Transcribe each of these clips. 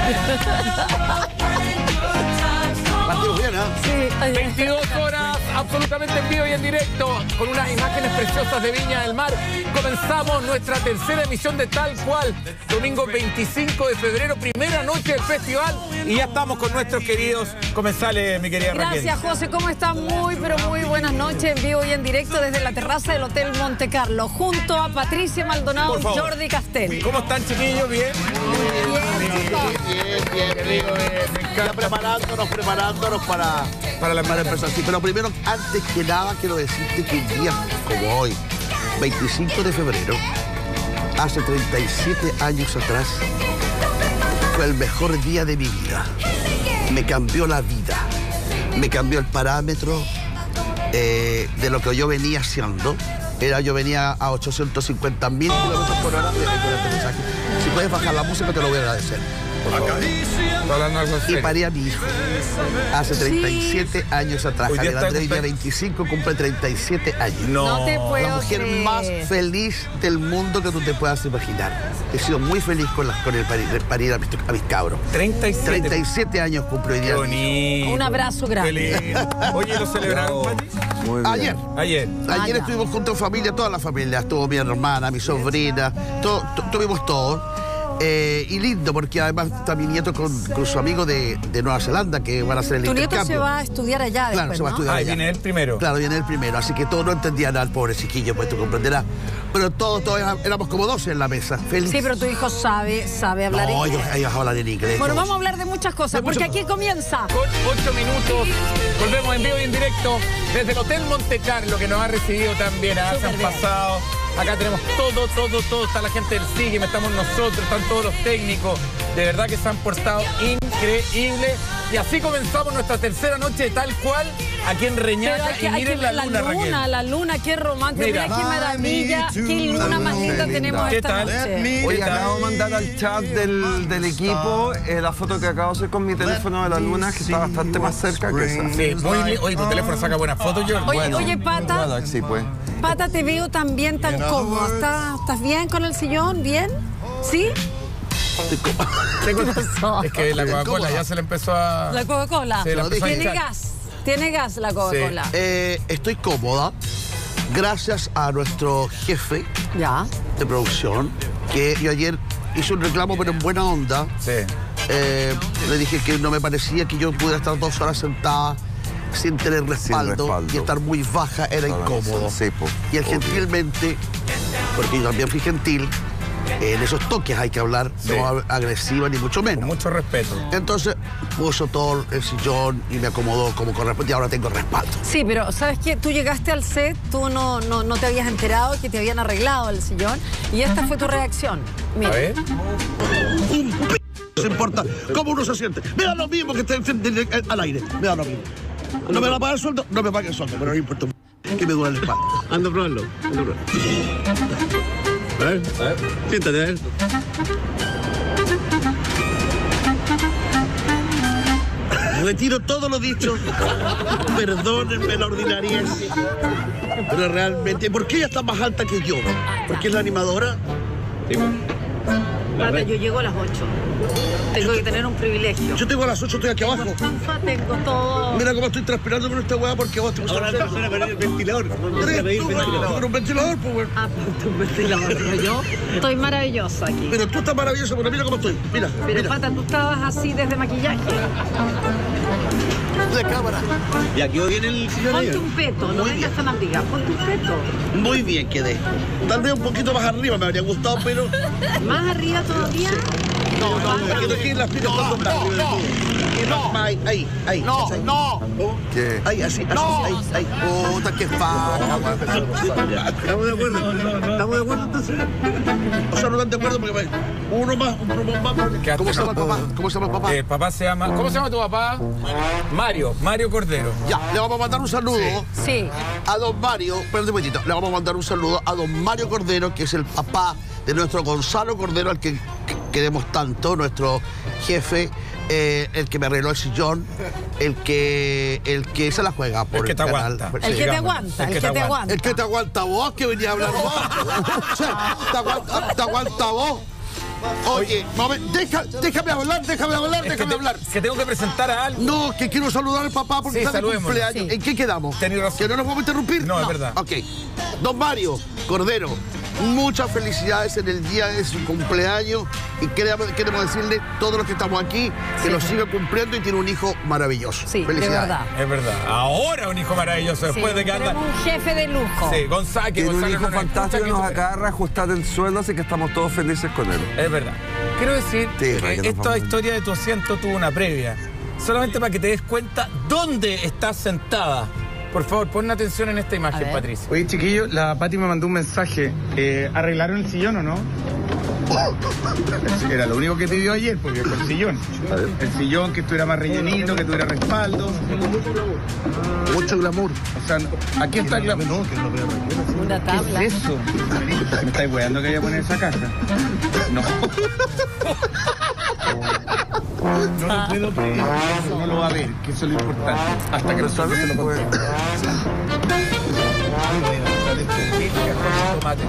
Partimos bien, ¿eh? Sí. 22 horas, absolutamente en vivo y en directo, con unas imágenes preciosas de Viña del Mar. Comenzamos nuestra tercera emisión de Tal Cual, domingo 25 de febrero, primera noche del festival. Y ya estamos con nuestros queridos comensales, mi querida Raquel. Gracias, José. ¿Cómo están? Muy, pero muy buenas noches en vivo y en directo desde la terraza del Hotel Monte Carlo, junto a Patricia Maldonado y Jordi Castel. ¿Cómo están, chiquillos? ¿Bien? Bien. Qué rico, me encanta. Ya preparándonos para la empresa. Sí, pero primero, antes que nada, quiero decirte que un día como hoy, 25 de febrero, hace 37 años atrás, fue el mejor día de mi vida. Me cambió la vida. Me cambió el parámetro de lo que yo venía haciendo. Yo venía a 850.000 kilómetros por hora de aterrizaje. Si puedes bajar la música, te lo voy a agradecer. Por favor. Y paré a mi hijo hace 37 años atrás. Javier Andrés, día 25, cumple 37 años. No te puedo La mujer creer. más feliz del mundo que tú te puedas imaginar. He sido muy feliz con el parir a mis cabros. 37 años cumple hoy día. Qué bonito. Un abrazo grande. Qué lindo. Oye, ¿lo celebraron, Pati? Muy bien. Ayer. Ayer estuvimos juntos en familia, toda la familia. Estuvo mi hermana, mi sobrina, tuvimos todo. Y lindo, porque además está mi nieto con su amigo de Nueva Zelanda, que van a hacer el Tu nieto intercambio. se va a estudiar allá Claro, después, se va a ¿no? estudiar allá. Viene el primero. Claro, viene el primero, así que todos no entendían al pobre chiquillo, pues tú comprenderás. Pero todos éramos como 12 en la mesa, felices. Sí, pero tu hijo sabe hablar No, inglés. ellos hablan en inglés. Bueno, todos. vamos a hablar de muchas cosas, porque aquí comienza. Con 8 minutos, volvemos en vivo y en directo desde el Hotel Monte Carlo, que nos ha recibido también. Se Súper han bien. pasado. Acá tenemos todo. Está la gente del SIGIM, estamos nosotros, están todos los técnicos. De verdad que se han portado increíble. Y así comenzamos nuestra tercera noche de Tal Cual, aquí en Reñaca. Y miren la luna, Raquel. La luna, qué romántico. Mira qué maravilla, qué luna más linda tenemos ¿Qué esta tal? noche. Oye, acabo de mandar al chat del equipo la foto que acabo de hacer con mi teléfono de la luna, que está bastante más cerca que esa. Sí, muy bien. Oye, tu teléfono saca buenas fotos, George. Oye, Pata, Galaxy, pues. Pata, te veo también tan cómodo. ¿Estás bien con el sillón? ¿Bien? ¿Sí? ¿Qué pasó? Es que la Coca-Cola ya se le empezó a... La Coca-Cola. Se la empezó a Tiene hinchar. gas. Tiene gas la Coca-Cola. Estoy cómoda, gracias a nuestro jefe Ya. de producción, que yo ayer hice un reclamo, pero en buena onda. Sí. Le dije que no me parecía que yo pudiera estar 2 horas sentada sin tener respaldo, y estar muy baja era incómodo. Sí, pues. Y él gentilmente, porque yo también fui gentil, en esos toques hay que hablar, Sí. no agresiva ni mucho Con menos. mucho respeto. Entonces puso todo el sillón y me acomodó como corresponde y ahora tengo respaldo. Sí, pero ¿sabes qué? Tú llegaste al set, tú no te habías enterado que te habían arreglado el sillón y esta fue tu reacción. A Mira. ver. No importa cómo uno se siente. Me da lo mismo que esté al aire. Me da lo mismo. No me va a pagar el sueldo, no me pague el sueldo, pero no importa que me duele la espalda. Anda a probarlo. A ver. Siéntate, a ver. Retiro todo lo dicho. Perdónenme la ordinariez. Pero realmente, ¿por qué ella está más alta que yo? ¿Porque es la animadora? Pata, yo llego a las 8. Tengo que tener un privilegio. Yo tengo a las 8, estoy aquí abajo. Tengo todo. Mira cómo estoy transpirando con esta weá porque vos te Ahora gustas. van a poner el ventilador. Vamos a Eres pedir tú, ventilador. con un ventilador, pues, weón. Ah, ponte un ventilador, pero yo estoy maravillosa aquí. Pero tú estás maravillosa, pero mira cómo estoy. Mira, Pero mira. Pata, tú estabas así desde maquillaje. De cámara. Ya quedó bien el sillón ahí. Ponte un peto, no vengas tan amiga, ponte un peto. Muy bien quedé. Tal vez un poquito más arriba me habría gustado, pero... ¿Más arriba todavía? No, quiero que las piernas por no. Ahí. No. ¿Qué? Ahí, así. Ahí. Puta, qué faca. Estamos de acuerdo. Estamos de acuerdo entonces. O sea, no están de acuerdo porque uno más. ¿Cómo se llama el papá? ¿Cómo se llama el papá? El papá se llama... ¿Cómo se llama tu papá? Mario Cordero. Ya, le vamos a mandar un saludo Sí. a don Mario. Espérate un momentito. Le vamos a mandar un saludo a don Mario Cordero, que es el papá de nuestro Gonzalo Cordero, al que queremos tanto, nuestro jefe, el que me arregló el sillón, el que se la juega por El que te canal. aguanta. Sí. El que te aguanta, el que te aguanta. El que te aguanta vos, que venía a hablar vos. O sea, te aguanta vos. Oye, déjame hablar. Que tengo que presentar a alguien. No, que quiero saludar al papá porque está de cumpleaños. Sí. ¿En qué quedamos? Tenés razón. ¿Que no nos vamos a interrumpir? No, es verdad. Ok. Don Mario Cordero, muchas felicidades en el día de su cumpleaños y queremos decirle todos los que estamos aquí que lo siga cumpliendo y tiene un hijo maravilloso. Sí, felicidades. de verdad. Es verdad. Ahora un hijo maravilloso, después de que anda... tenemos un jefe de lujo. Sí, Gonzalo. Tiene un hijo fantástico que nos acá. acaba de reajustar el suelo, así que estamos todos felices con él. Es verdad. Quiero decir Sí, para que que nos esta vamos. historia de tu asiento tuvo una previa. Solamente para que te des cuenta dónde estás sentada. Por favor, pon atención en esta imagen, Patricia. Oye, chiquillo, la Pati me mandó un mensaje. ¿Arreglaron el sillón o no? Era lo único que pidió ayer, porque el sillón. El sillón, que estuviera más rellenito, que tuviera respaldo. Mucho glamour. O sea, aquí está el glamour. Una tabla. ¿Qué es eso? ¿Me estáis weando que voy a poner esa caja? No. No lo puedo creer. No lo va a ver, que eso es lo importante. Hasta que nosotros se lo contemos. Tomate.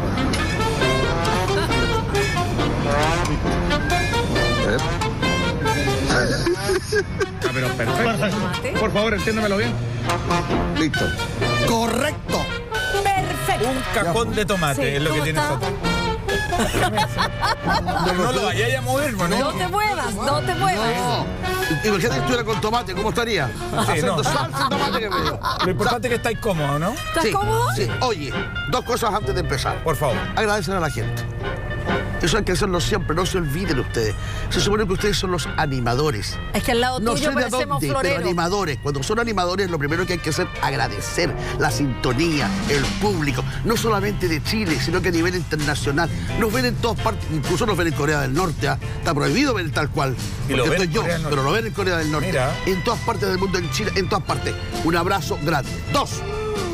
Pero perfecto. Por favor, entiéndemelo bien. Listo. Correcto. Perfecto. Un cajón de tomate Sí, es lo que ¿cómo tienes está? atrás. No lo vayáis a mover, ¿no? No te muevas, no te muevas. No. Imagínate que estuviera con tomate, ¿cómo estaría? Haciendo no. salsa de tomate que veo. Lo importante es que estáis cómodos, ¿no? ¿Estás cómodo? Sí. Oye, dos cosas antes de empezar. Por favor. Agradecer a la gente. Eso hay que hacerlo siempre, no se olviden ustedes. Se supone que ustedes son los animadores. Es que al lado No tuyo sé de parecemos dónde, pero floreros. animadores. Cuando son animadores, lo primero que hay que hacer es agradecer la sintonía, el público. No solamente de Chile, sino que a nivel internacional. Nos ven en todas partes, incluso nos ven en Corea del Norte. ¿Ah? Está prohibido ver tal cual. Y lo Porque ven estoy en yo, Corea del Norte. pero lo ven en Corea del Norte. Mira. En todas partes del mundo, en Chile, en todas partes. Un abrazo grande. 2.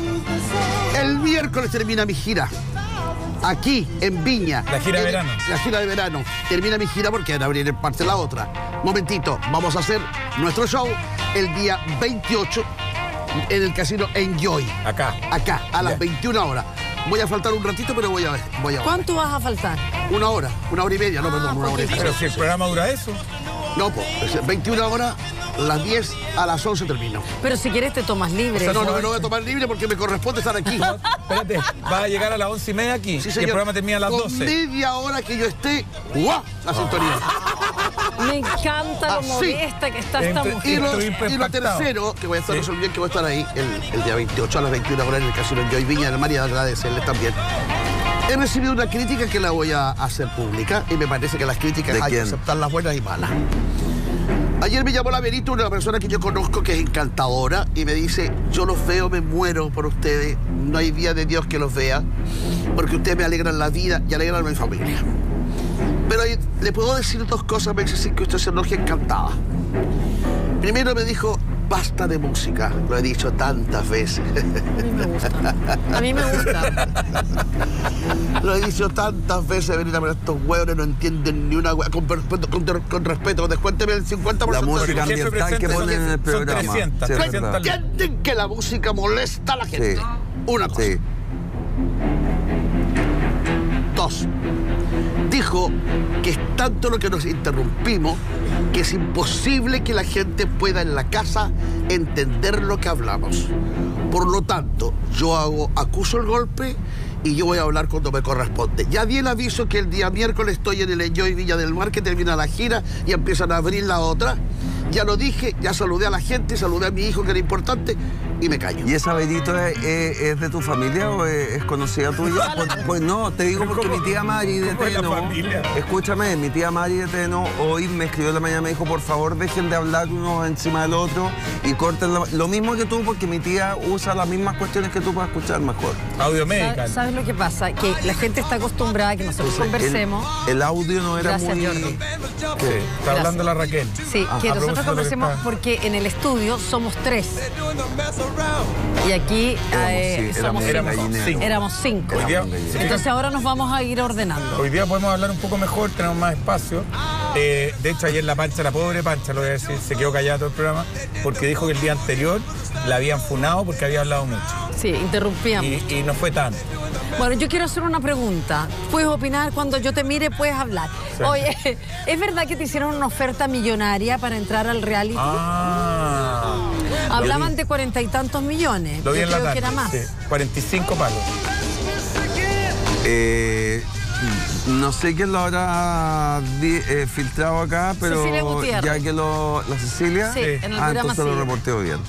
El miércoles termina mi gira. Aquí, en Viña. La gira de verano. La gira de verano. Termina mi gira porque van a abrir en parte la otra. Momentito, vamos a hacer nuestro show el día 28 en el casino Enjoy. Acá. Acá, a las Ya. 21 horas. Voy a faltar un ratito, pero voy a ver. ¿Cuánto vas a faltar? Una hora y media, no, perdón, una hora y media. Pero si el programa dura eso. No, pues, 21 horas, las 10 a las 11 termino. Pero si quieres te tomas libre. No, no voy a tomar libre porque me corresponde estar aquí. Espérate, vas a llegar a las 11:30 aquí. Sí, y el señor. programa termina a las Con 12. media hora que yo esté, ¡guau! La sintonía. Me encanta lo Así. modesta que está esta Entre- mujer. Y lo Estoy impactado. tercero, que voy a estar, Sí. no se olviden que voy a estar ahí el día 28 a las 21 horas en el casino Enjoy Viña del Mar y agradecerles también. He recibido una crítica que la voy a hacer pública y me parece que las críticas ¿De hay que quién? aceptar las buenas y malas. Ayer me llamó la Benito, una persona que yo conozco que es encantadora, y me dice, yo los veo, me muero por ustedes, no hay día de Dios que los vea, porque ustedes me alegran la vida y alegran a mi familia. Pero ahí le puedo decir dos cosas, me dice, sí, que usted se enoja encantada. Primero me dijo, basta de música, lo he dicho tantas veces. A mí me gusta. A mí me gusta. Lo he dicho tantas veces, venir a ver estos hueones, no entienden ni una hueá. Con respeto, descuénteme el 50%. La música Pero el jefe ambiental que presente ponen en el son programa. 300, Sí, es 300 verdad. Entienden que la música molesta a la gente. Sí. Una cosa. Sí. 2. Dijo que es tanto lo que nos interrumpimos que es imposible que la gente pueda en la casa entender lo que hablamos. Por lo tanto, yo acuso el golpe y yo voy a hablar cuando me corresponde. Ya di el aviso que el día miércoles estoy en el Enjoy Viña del Mar, que termina la gira y empiezan a abrir la otra. Ya lo dije, ya saludé a la gente, saludé a mi hijo, que era importante, y me callo. ¿Y esa Benito es de tu familia o es conocida tuya? Pues no, te digo porque mi tía Mari de ¿Cómo es la Teno, familia? escúchame, mi tía Mari de Teno hoy me escribió en la mañana, me dijo, por favor dejen de hablar uno encima del otro y corten lo mismo que tú, porque mi tía usa las mismas cuestiones que tú para escuchar mejor. Audio medical. ¿Sabes lo que pasa? Que la gente está acostumbrada a que nosotros conversemos. El audio no era Gracias, muy... Jordi. Sí, está hablando la Raquel. Sí, que a nosotros propósito de lo que conversemos está- porque en el estudio somos 3. Y aquí éramos cinco. éramos 5. Hoy día, Entonces ahora nos vamos a ir ordenando. Hoy día podemos hablar un poco mejor, tenemos más espacio. De hecho, ayer la pobre Pancha, lo voy a decir, se quedó callada todo el programa porque dijo que el día anterior la habían funado porque había hablado mucho. Sí, interrumpíamos. Y no fue tanto. Bueno, yo quiero hacer una pregunta. Puedes opinar, cuando yo te mire puedes hablar. Sí. Oye, ¿es verdad que te hicieron una oferta millonaria para entrar al reality? Hablaban de 40 y tantos millones. Lo vi yo en la creo tarde, que era más. sí, 45 palos. No sé quién lo habrá filtrado acá, pero Cecilia Gutiérrez. ya que ¿la Cecilia? Sí, en el programa entonces lo sí. reporteo bien.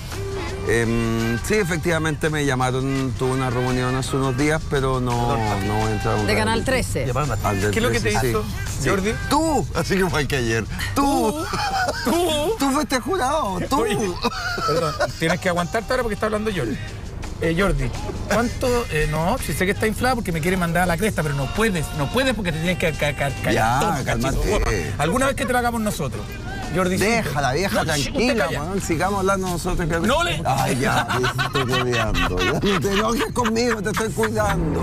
Sí, efectivamente me llamaron, tuve una reunión hace unos días, pero no he entrado. De Canal 13. ¿Qué ¿Qué es lo que te hizo, Jordi? Tú, así que fue que ayer. Tú fuiste jurado, tú. Oye, perdón, tienes que aguantarte ahora porque está hablando Jordi. Jordi, ¿cuánto? No, si sé que está inflada porque me quiere mandar a la cresta, pero no puedes porque te tienes que callar. Ya, todo, cálmate. Alguna vez que te lo hagamos nosotros. Jordi, Deja la vieja, no, tranquila, usted calla. weón, sigamos hablando nosotros. No le- Ay, ya, te estoy cuidando. Ya no te enojes conmigo, te estoy cuidando.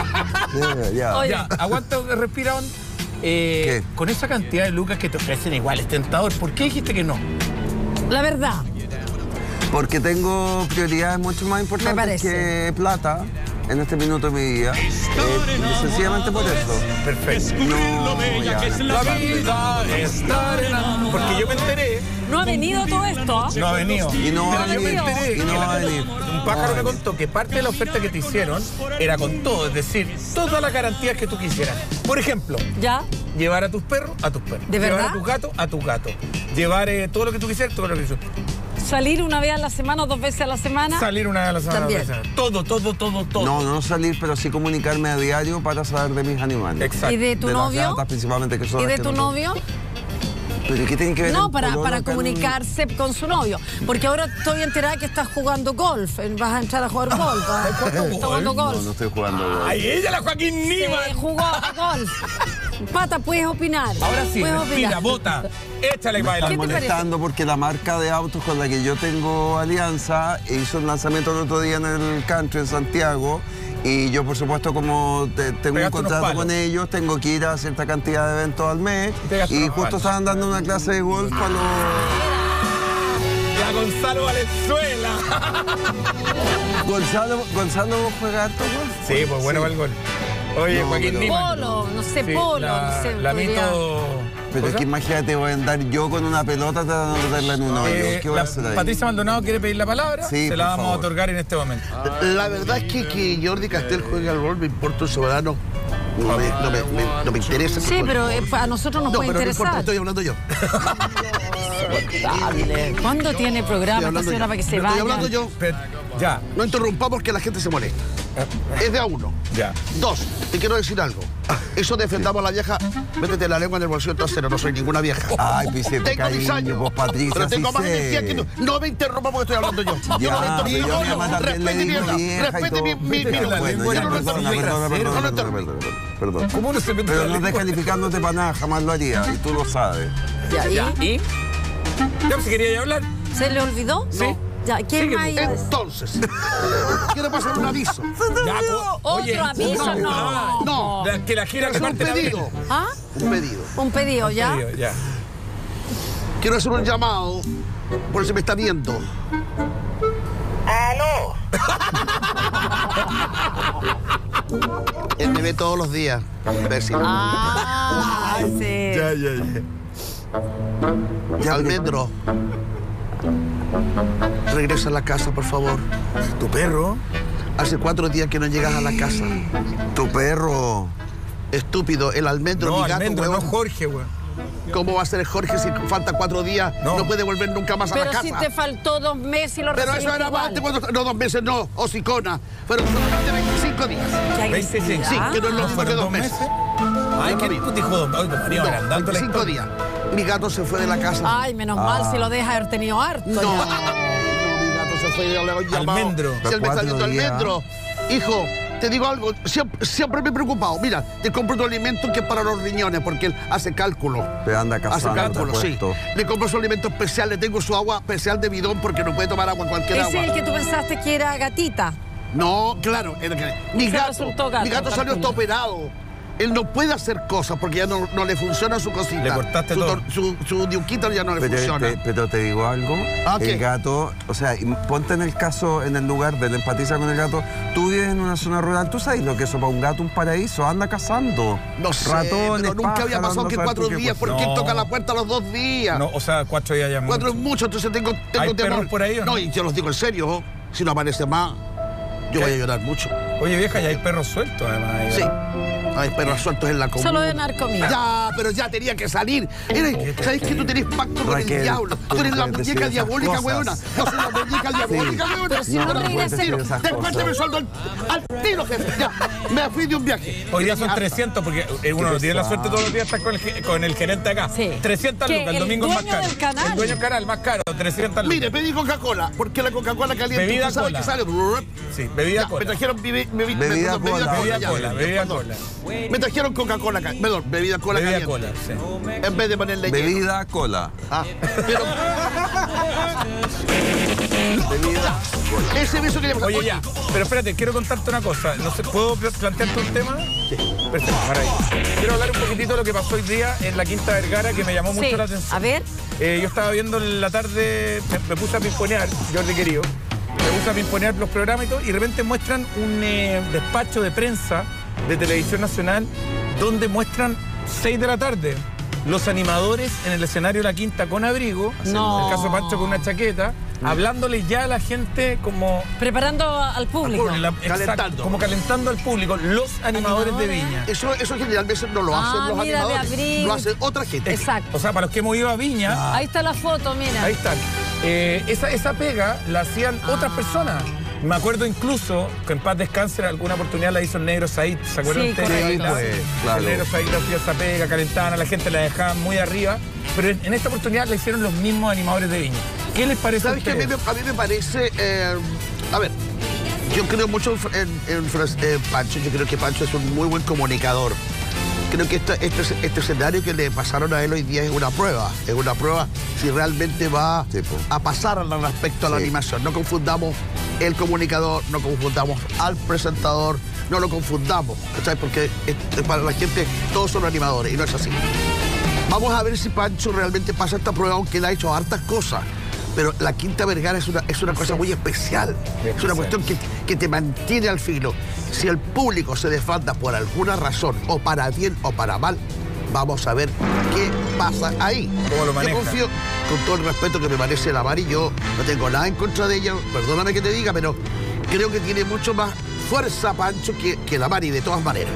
Ya. Oye. Ya, aguanta, respira. ¿Qué? Con esa cantidad de lucas que te ofrecen igual, es tentador. ¿Por qué dijiste que no? La verdad. Porque tengo prioridades mucho más Me importantes parece. que plata en este minuto de mi vida. Sencillamente por eso. Perfecto. No, ya. La vida estar enamorado. Porque yo me enteré. No ha venido todo esto, ¿ah? No ha venido. Y no va a Pero yo me venir. enteré Y que no va a venir. un pájaro me contó que parte de la oferta que te hicieron era con todo, es decir, todas las garantías que tú quisieras. Por ejemplo, ¿Ya? llevar a tus perros, a tus perros. ¿De Llevar verdad? a tus gatos, a tus gatos. Llevar todo lo que tú quisieras, todo lo que quisieras. ¿Salir una vez a la semana o 2 veces a la semana? Salir una vez a la semana. También. Todo. No salir, pero sí comunicarme a diario para saber de mis animales. Exacto. ¿Y de tu De las novio? gatas, principalmente, que son ¿Y las de que tu no- novio? ¿Pero qué tiene que ver No, el para pololo con- comunicarse con su novio. Porque ahora estoy enterada que estás jugando golf. Vas a entrar a jugar golf. Estás jugando golf. No estoy jugando golf. ¡Ay, ella, la Joaquín Niman! Jugó a golf. Pata, puedes opinar. Ahora sí, Puedes respira, opinar. bota. Échale y baila. ¿Qué Están te molestando porque la marca de autos con la que yo tengo alianza hizo un lanzamiento el otro día en el country en Santiago y yo por supuesto como tengo un Pegaste unos contrato palos. con ellos tengo que ir a cierta cantidad de eventos al mes Pegaste y unos justo palos. estaban dando una clase de golf para los... La Gonzalo Valenzuela. Gonzalo juega harto golf. Sí, pues bueno para el gol. Oye, No, Joaquín pero- Niman. Polo, no sé, Sí, polo, la, no sé. La podría- mito. Pero es ¿cosa? que imagínate, voy a andar yo con una pelota tratando de meterla en un hoyo. ¿Qué voy a hacer ahí? Patricia Maldonado quiere pedir la palabra. Sí, se la por vamos favor. a otorgar en este momento. La verdad es que Jordi Castel juegue al rol, me importa un soberano. No me interesa. Sí, pero a nosotros nos No, puede pero no importa, interesar. estoy hablando yo. ¿Cuándo tiene programa esta señora para que se Estoy vaya? hablando yo. Pero, ya, No interrumpamos porque la gente se molesta. Es de a uno. ya. 2, te quiero decir algo. Eso defendamos a la vieja, métete la lengua en el bolsillo trasero, no soy ninguna vieja. Ay, Vicente, Tengo 10 cariño, años. pues Patricia, Pero tengo sí más sé. energía que tú. No me interrumpa porque estoy hablando yo. Ya, Yo no me pero yo a mi mamá también le digo vieja y Respete todo. mi Pero la Bueno, lengua ya, en el perdona, bolsillo perdona, trasero. perdón. ¿Cómo uno se mete Pero la no lengua? descalificándote para nada, jamás lo haría, y tú lo sabes. Ya, ¿y? Ya, ¿y? Ya, pues, si quería ya hablar. ¿Se le olvidó? Sí. Ya, ¿quién Sigue, más iba a decir? Entonces, quiero pasar un aviso. Ya, oye, Otro aviso, no. No. Que la gira Es un reparte la pedido. ¿Ah? Un pedido. Un pedido, ¿ya? pedido, ya. Quiero hacer un llamado por si me está viendo. ¡Aló! Él me ve todos los días, imbécil. Ah, sí. Ya, Almendro. Regresa a la casa, por favor. ¿Tu perro? Hace 4 días que no llegas a la casa. tu perro. Estúpido, el almendro, No, mi gato, Almendro, no huevón. Jorge, güey. ¿Cómo va a ser Jorge si faltan 4 días? No. No puede volver nunca más a Pero la casa. si te faltó 2 meses y lo Pero recibiste eso era igual. antes, cuando... No, 2 meses no, hocicona. Pero solamente 25 días. Qué 25. agresividad. Sí, que no es lo mismo que ¿Fueron 2 meses. Ay, ¿qué dijo don Oiga, María, agrandando la 25 historia. días. Mi gato se fue de la casa. Ay, menos mal si lo deja haber tenido harto. No, ya. mi gato se fue. Yo le he llamado. Almendro. Si él me está 4 viendo días. almendro. Hijo, te digo algo. Siempre me he preocupado. Mira, te compro tu alimento que es para los riñones, porque él hace cálculo. Te anda Hace cazando, cálculo, sí. puesto. Le compro su alimento especial, le tengo su agua especial de bidón porque no puede tomar agua, cualquier Ese agua. es el que tú pensaste que era gatita. No, claro. Mi Se gato resultó gato, salió calculo. hasta operado. Él no puede hacer cosas porque ya no le funciona su cosita. Le cortaste todo. Su diuquita ya no le funciona. Pero te digo algo. ¿Qué? El gato, o sea, ponte en el caso, en el lugar de la empatiza con el gato. Tú vives en una zona rural, ¿tú sabes lo que es para un gato un paraíso? Anda cazando. No sé, ratones, pero nunca había pasado que 4 días. ¿Por qué toca la puerta a los 2 días? No, o sea, 4 días ya 4 es mucho, entonces tengo ¿Hay temor. perros por ahí o no? No, y yo los digo en serio. Si no aparece más, yo voy a llorar mucho. Oye, vieja, ya hay perros sueltos, además. Ahí, Sí. Hay perros sueltos en la comuna. Solo de narcomía. Ya, pero ya tenía que salir. ¿Sabes que tú tenés pacto con el Raquel, diablo? Tú eres la muñeca diabólica, weona. Yo soy la muñeca diabólica, weona. Pero si no regresa- Después te me sueldo al tiro, jefe. Ya, me fui de un viaje. Hoy día son 300 porque uno no tiene la suerte todos los días de estar con el gerente acá. Sí. 300 ¿Qué? lucas, el ¿El domingo es más dueño caro. del canal? El dueño del canal, más caro, 300 lucas. Mire, pedí Coca-Cola, porque la Coca-Cola caliente, Bebida ¿tú sabes cola. que sale? Sí, bebida Ya, cola. me trajeron Bebida cola. Bebida ya, cola, bebida cola. Me trajeron Coca-Cola, perdón, bebida cola Bebida caliente. cola, sí. En vez de ponerle hielo. Bebida cola. Pero... Ese beso que le Oye, ya, pero espérate, quiero contarte una cosa. No sé, ¿puedo plantearte un tema? Sí. Perfecto, maravilloso. Quiero hablar un poquitito de lo que pasó hoy día en la Quinta Vergara, que me llamó mucho Sí. la atención. A ver. Yo estaba viendo en la tarde, me puse a pimponear, Jordi querido, me puse a pimponear los programas y todo, y de repente muestran un despacho de prensa de Televisión Nacional donde muestran 6 de la tarde los animadores en el escenario de la Quinta con abrigo, No. en el caso de Pancho con una chaqueta, hablándole ya a la gente como... Preparando al público. Calentando. Como calentando al público, los animadores de Viña. Eso generalmente no lo hacen los mira, de animadores, abril. lo hace otra gente. Exacto. O sea, para los que hemos ido a Viña, Ahí está la foto, mira. ahí están. Esa pega la hacían otras personas. Me acuerdo incluso que en paz descanse, en alguna oportunidad la hizo el Negro Said. ¿Se acuerdan Sí, ustedes? correcto. La- Sí, claro. El Negro Said hacía esa pega, calentaban a la gente, la dejaban muy arriba. Pero en esta oportunidad la hicieron los mismos animadores de Viña. ¿Qué les parece a ¿Sabes qué? A mí, ustedes? a mí me parece... a ver, yo creo mucho en Pancho. Yo creo que Pancho es un muy buen comunicador. Creo que este escenario que le pasaron a él hoy día es una prueba. Es una prueba si realmente va Sí, po. a pasar respecto a la Sí. animación. No confundamos el comunicador, no confundamos al presentador, no lo confundamos. ¿Sabes? Porque para la gente todos son animadores y no es así. Vamos a ver si Pancho realmente pasa esta prueba, aunque él ha hecho hartas cosas. Pero la Quinta Vergara es una cosa muy especial. Es una cuestión que te mantiene al filo. Si el público se desfalda por alguna razón, o para bien o para mal, vamos a ver qué pasa ahí. ¿Cómo lo maneja? Yo confío, con todo el respeto que me merece la Mari, yo no tengo nada en contra de ella, perdóname que te diga, pero creo que tiene mucho más fuerza Pancho que la Mari, de todas maneras.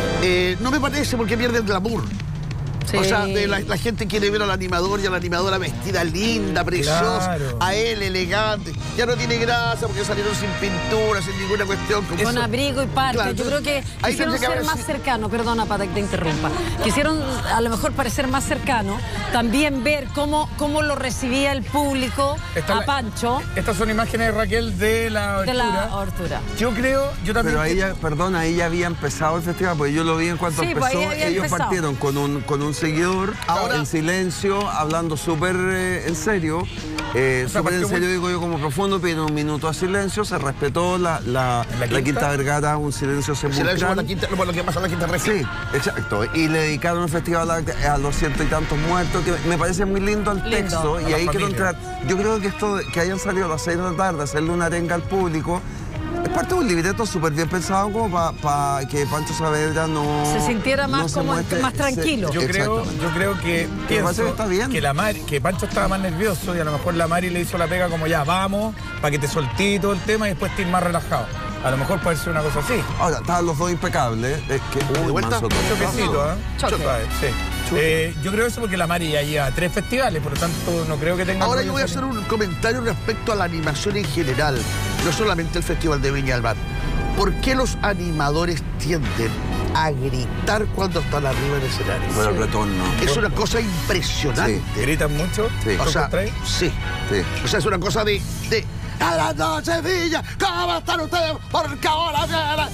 No me parece porque pierde el glamour. Sí. O sea, la gente quiere ver al animador y a la animadora vestida linda, preciosa, Claro. a él elegante. Ya no tiene gracia porque salieron sin pintura, sin ninguna cuestión. Como Con eso. abrigo y parca. Claro, Yo creo que ahí quisieron tendría que ser haber más sido- cercanos. Perdona, para que te interrumpa. Quisieron a lo mejor parecer más cercanos. También ver cómo lo recibía el público Esta a la- Pancho Estas son imágenes de Raquel de la de abertura. la hortura. Yo creo, yo también... Pero ahí ya, perdón, ahí ya había empezado el festival, porque yo lo vi en cuanto Sí, pues empezó. ahí había Ellos empezado. partieron con un seguidor, Ahora- en silencio, hablando súper en serio. Súper en partió serio, muy- digo yo, como profundo, pidieron un minuto de silencio, se respetó la Quinta Vergara, un silencio Silencio por sepulcral. la quinta, por lo que pasa en la Quinta Regia. Sí, exacto. Y le dedicaron el festival a los 100 y tantos muertos, que me parece muy lindo el Lindo. texto. A Y la ahí quiero familia. entrar. Yo creo que esto que hayan salido a las 6 de la tarde, hacerle una arenga al público, es parte de un libreto súper bien pensado como para que Pancho Saavedra no... Se sintiera más no se como muestre- más tranquilo. Yo creo Exactamente. que parece que está bien. que Pancho estaba más nervioso y a lo mejor la Mari le hizo la pega como ya, vamos, para que te soltí todo el tema y después te ir más relajado. A lo mejor puede ser una cosa así. Ahora, estaban los dos impecables. ¿De vuelta? manso todo. Choquecito, ¿eh? Choque. Suave, sí. Yo creo eso porque la Mari ya lleva 3 festivales, por lo tanto no creo que tenga... Ahora yo voy a hacer un comentario respecto a la animación en general, no solamente el Festival de Viña del Mar. ¿Por qué los animadores tienden a gritar cuando están arriba del escenario? Pero el retorno. Es una cosa impresionante. ¿Gritan mucho? Sí. O sea, ¿Contrae? sí. Sí. O sea, es una cosa de ¡a la noche, Villa! ¿Cómo están ustedes? Porque ahora viene...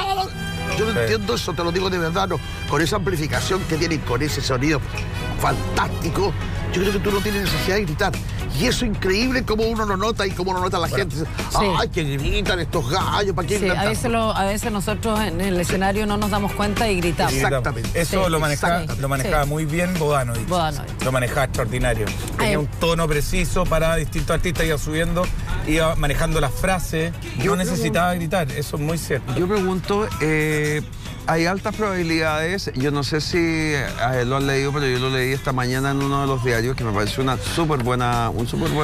Yo no Sí. entiendo eso, te lo digo de verdad, no. Con esa amplificación que tienen, con ese sonido fantástico, yo creo que tú no tienes necesidad de gritar. Y eso es increíble cómo uno lo nota y cómo lo nota la gente. Ay, que gritan estos gallos, ¿para qué gritan tanto? A veces nosotros en el escenario no nos damos cuenta y gritamos. Exactamente. Eso lo manejaba muy bien Bodanovich. Lo manejaba extraordinario. Tenía un tono preciso para distintos artistas, iba subiendo, iba manejando las frases. No necesitaba gritar, eso es muy cierto. Yo pregunto, hay altas probabilidades, yo no sé si lo han leído, pero yo lo leí esta mañana en uno de los diarios, que me pareció una súper buena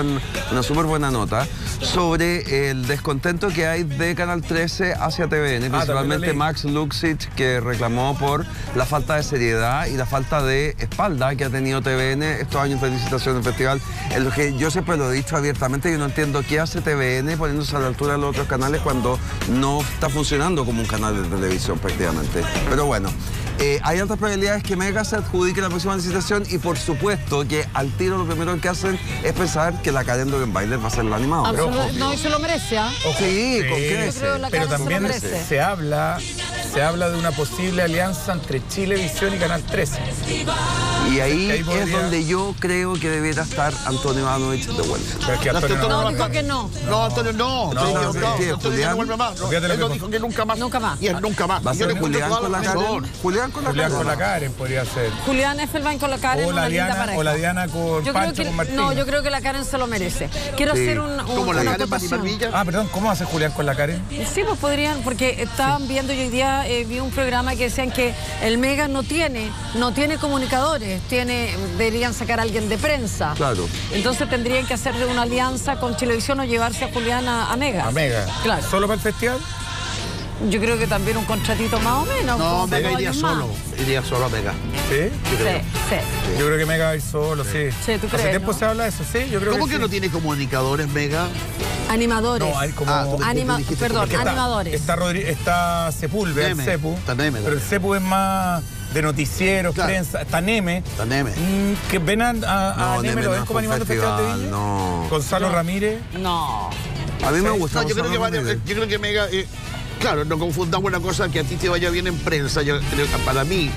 nota, sobre el descontento que hay de Canal 13 hacia TVN, principalmente Max Luxich, que reclamó por la falta de seriedad y la falta de espalda que ha tenido TVN estos años de licitación del festival, en lo que yo siempre lo he dicho abiertamente, yo no entiendo qué hace TVN poniéndose a la altura de los otros canales cuando no está funcionando como un canal de televisión prácticamente. Pero bueno, hay altas probabilidades que Mega se adjudique la próxima licitación y por supuesto que al tiro lo primero que hacen es pensar que la Karen Dogenbailer va a ser la animadora. No, y se lo merece, ¿ah? Sí, con creces. Pero también se habla de una posible alianza entre Chilevisión y Canal 13. Y ahí es donde yo creo que debiera estar Antonio Ivanovich de vuelta. Pero es que Antonio no, dijo que no. No, Antonio no. Julián no vuelve más. Él no dijo que nunca más. Nunca más. Y es nunca más. Va a ser Julián con la Karen. Julián con la Karen podría ser. Julián Effelbein con la Karen. O la Diana con Pancho, con Martín. No, yo creo que la Karen se lo merece. Quiero hacer ¿Como la una Karen acotación. Perdón, ¿cómo hace Julián con la Karen? Sí, pues podrían, porque estaban viendo, yo hoy día vi un programa que decían que el Mega no tiene comunicadores, deberían sacar a alguien de prensa. Claro. Entonces tendrían que hacerle una alianza con Chilevisión o llevarse a Julián a Mega. A Mega. Claro. ¿Solo para el festival? Yo creo que también un contratito más o menos. No, Mega iría solo. Iría solo a Mega. ¿Sí? Sí. Yo creo que Mega va a ir solo, sí. Sí, ¿tú crees? Hace tiempo se habla de eso, sí. Yo creo ¿Cómo que sí. no tiene comunicadores, Mega? Animadores. No, hay como... animadores. Está Sepúlveda, el Cepu. Está Neme. Pero el Cepu es más de noticieros, prensa. Está Neme. Que ven a Neme, ¿lo ven como animando el Festival de Viña? No. Gonzalo Ramírez. No. A mí me gusta. Yo creo que Mega... Claro, no confundamos una cosa que a ti te vaya bien en prensa. Para mí,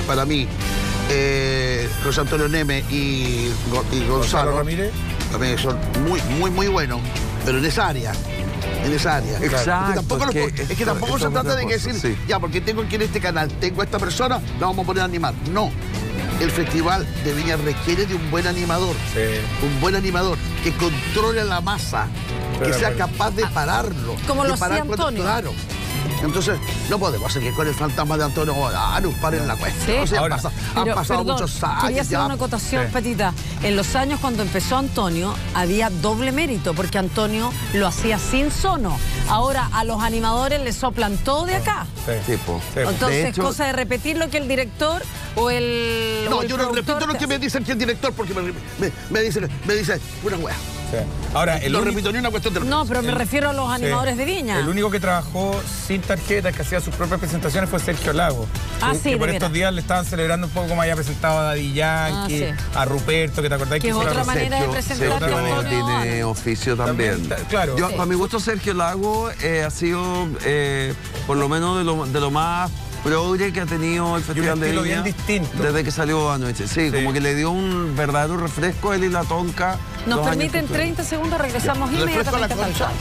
José Antonio Neme y Gonzalo Ramírez también son muy buenos, pero en esa área. Exacto. Es que tampoco se trata de decir, ya, porque tengo aquí en este canal, tengo a esta persona, la vamos a poner a animar. No. El Festival de Viña requiere de un buen animador. Sí. Un buen animador que controle la masa, que sea capaz de pararlo. Como lo hacía Antonio. Claro. Entonces, no podemos hacer que con el fantasma de Antonio nos paren la cuestión. Sí. O sea, han pasado muchos años. Quería hacer una acotación, Petita. En los años cuando empezó Antonio, había doble mérito, porque Antonio lo hacía sin sono. Ahora a los animadores les soplan todo de acá. Entonces, cosa de repetir lo que el director o el... No, yo no repito lo que me dicen que el director, porque me dice una wea. Sí. Ahora, no repito ni una cuestión de... No, pero me refiero a los animadores de Viña. El único que trabajó sin tarjetas, que hacía sus propias presentaciones, fue Sergio Lago. Sí, que por estos días le estaban celebrando un poco como había presentado a Daddy Yankee, a Ruperto, que te acordás que es otra manera de presentar. Sergio tiene oficio también. Claro. Yo, a mi gusto, Sergio Lago ha sido, por lo menos, de lo más progre que ha tenido el Festival de Viña bien distinto desde que salió anoche. Sí, como que le dio un verdadero refresco a él y la Tonka. Nos permiten 30 segundos, regresamos inmediatamente al chat.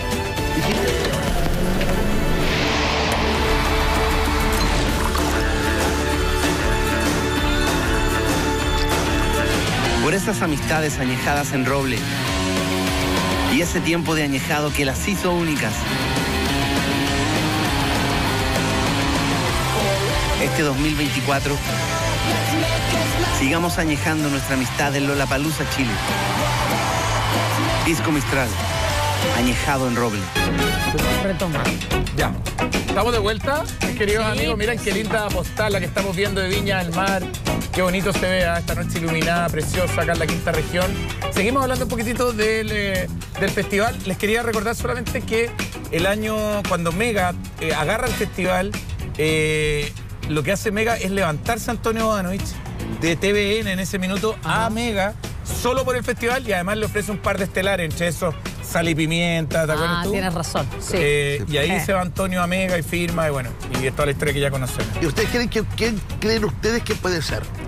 Por esas amistades añejadas en roble y ese tiempo de añejado que las hizo únicas. Este 2024, sigamos añejando nuestra amistad en Lollapalooza, Chile. Disco Mistral, añejado en roble. Retoma. Ya. Estamos de vuelta, queridos amigos. Miren qué linda postal la que estamos viendo de Viña del Mar. Qué bonito se ve esta noche iluminada, preciosa, acá en la quinta región. Seguimos hablando un poquitito del festival. Les quería recordar solamente que el año, cuando Mega agarra el festival, lo que hace Mega es levantarse a Antonio Bodanovich de TVN en ese minuto a Mega solo por el festival, y además le ofrece un par de estelares, entre esos Sal y Pimienta, ¿te acuerdas tú? Tienes razón, sí. Y ahí se va Antonio a Mega y firma, y bueno, y es toda la historia que ya conocemos. ¿Y ustedes creen ustedes que puede ser?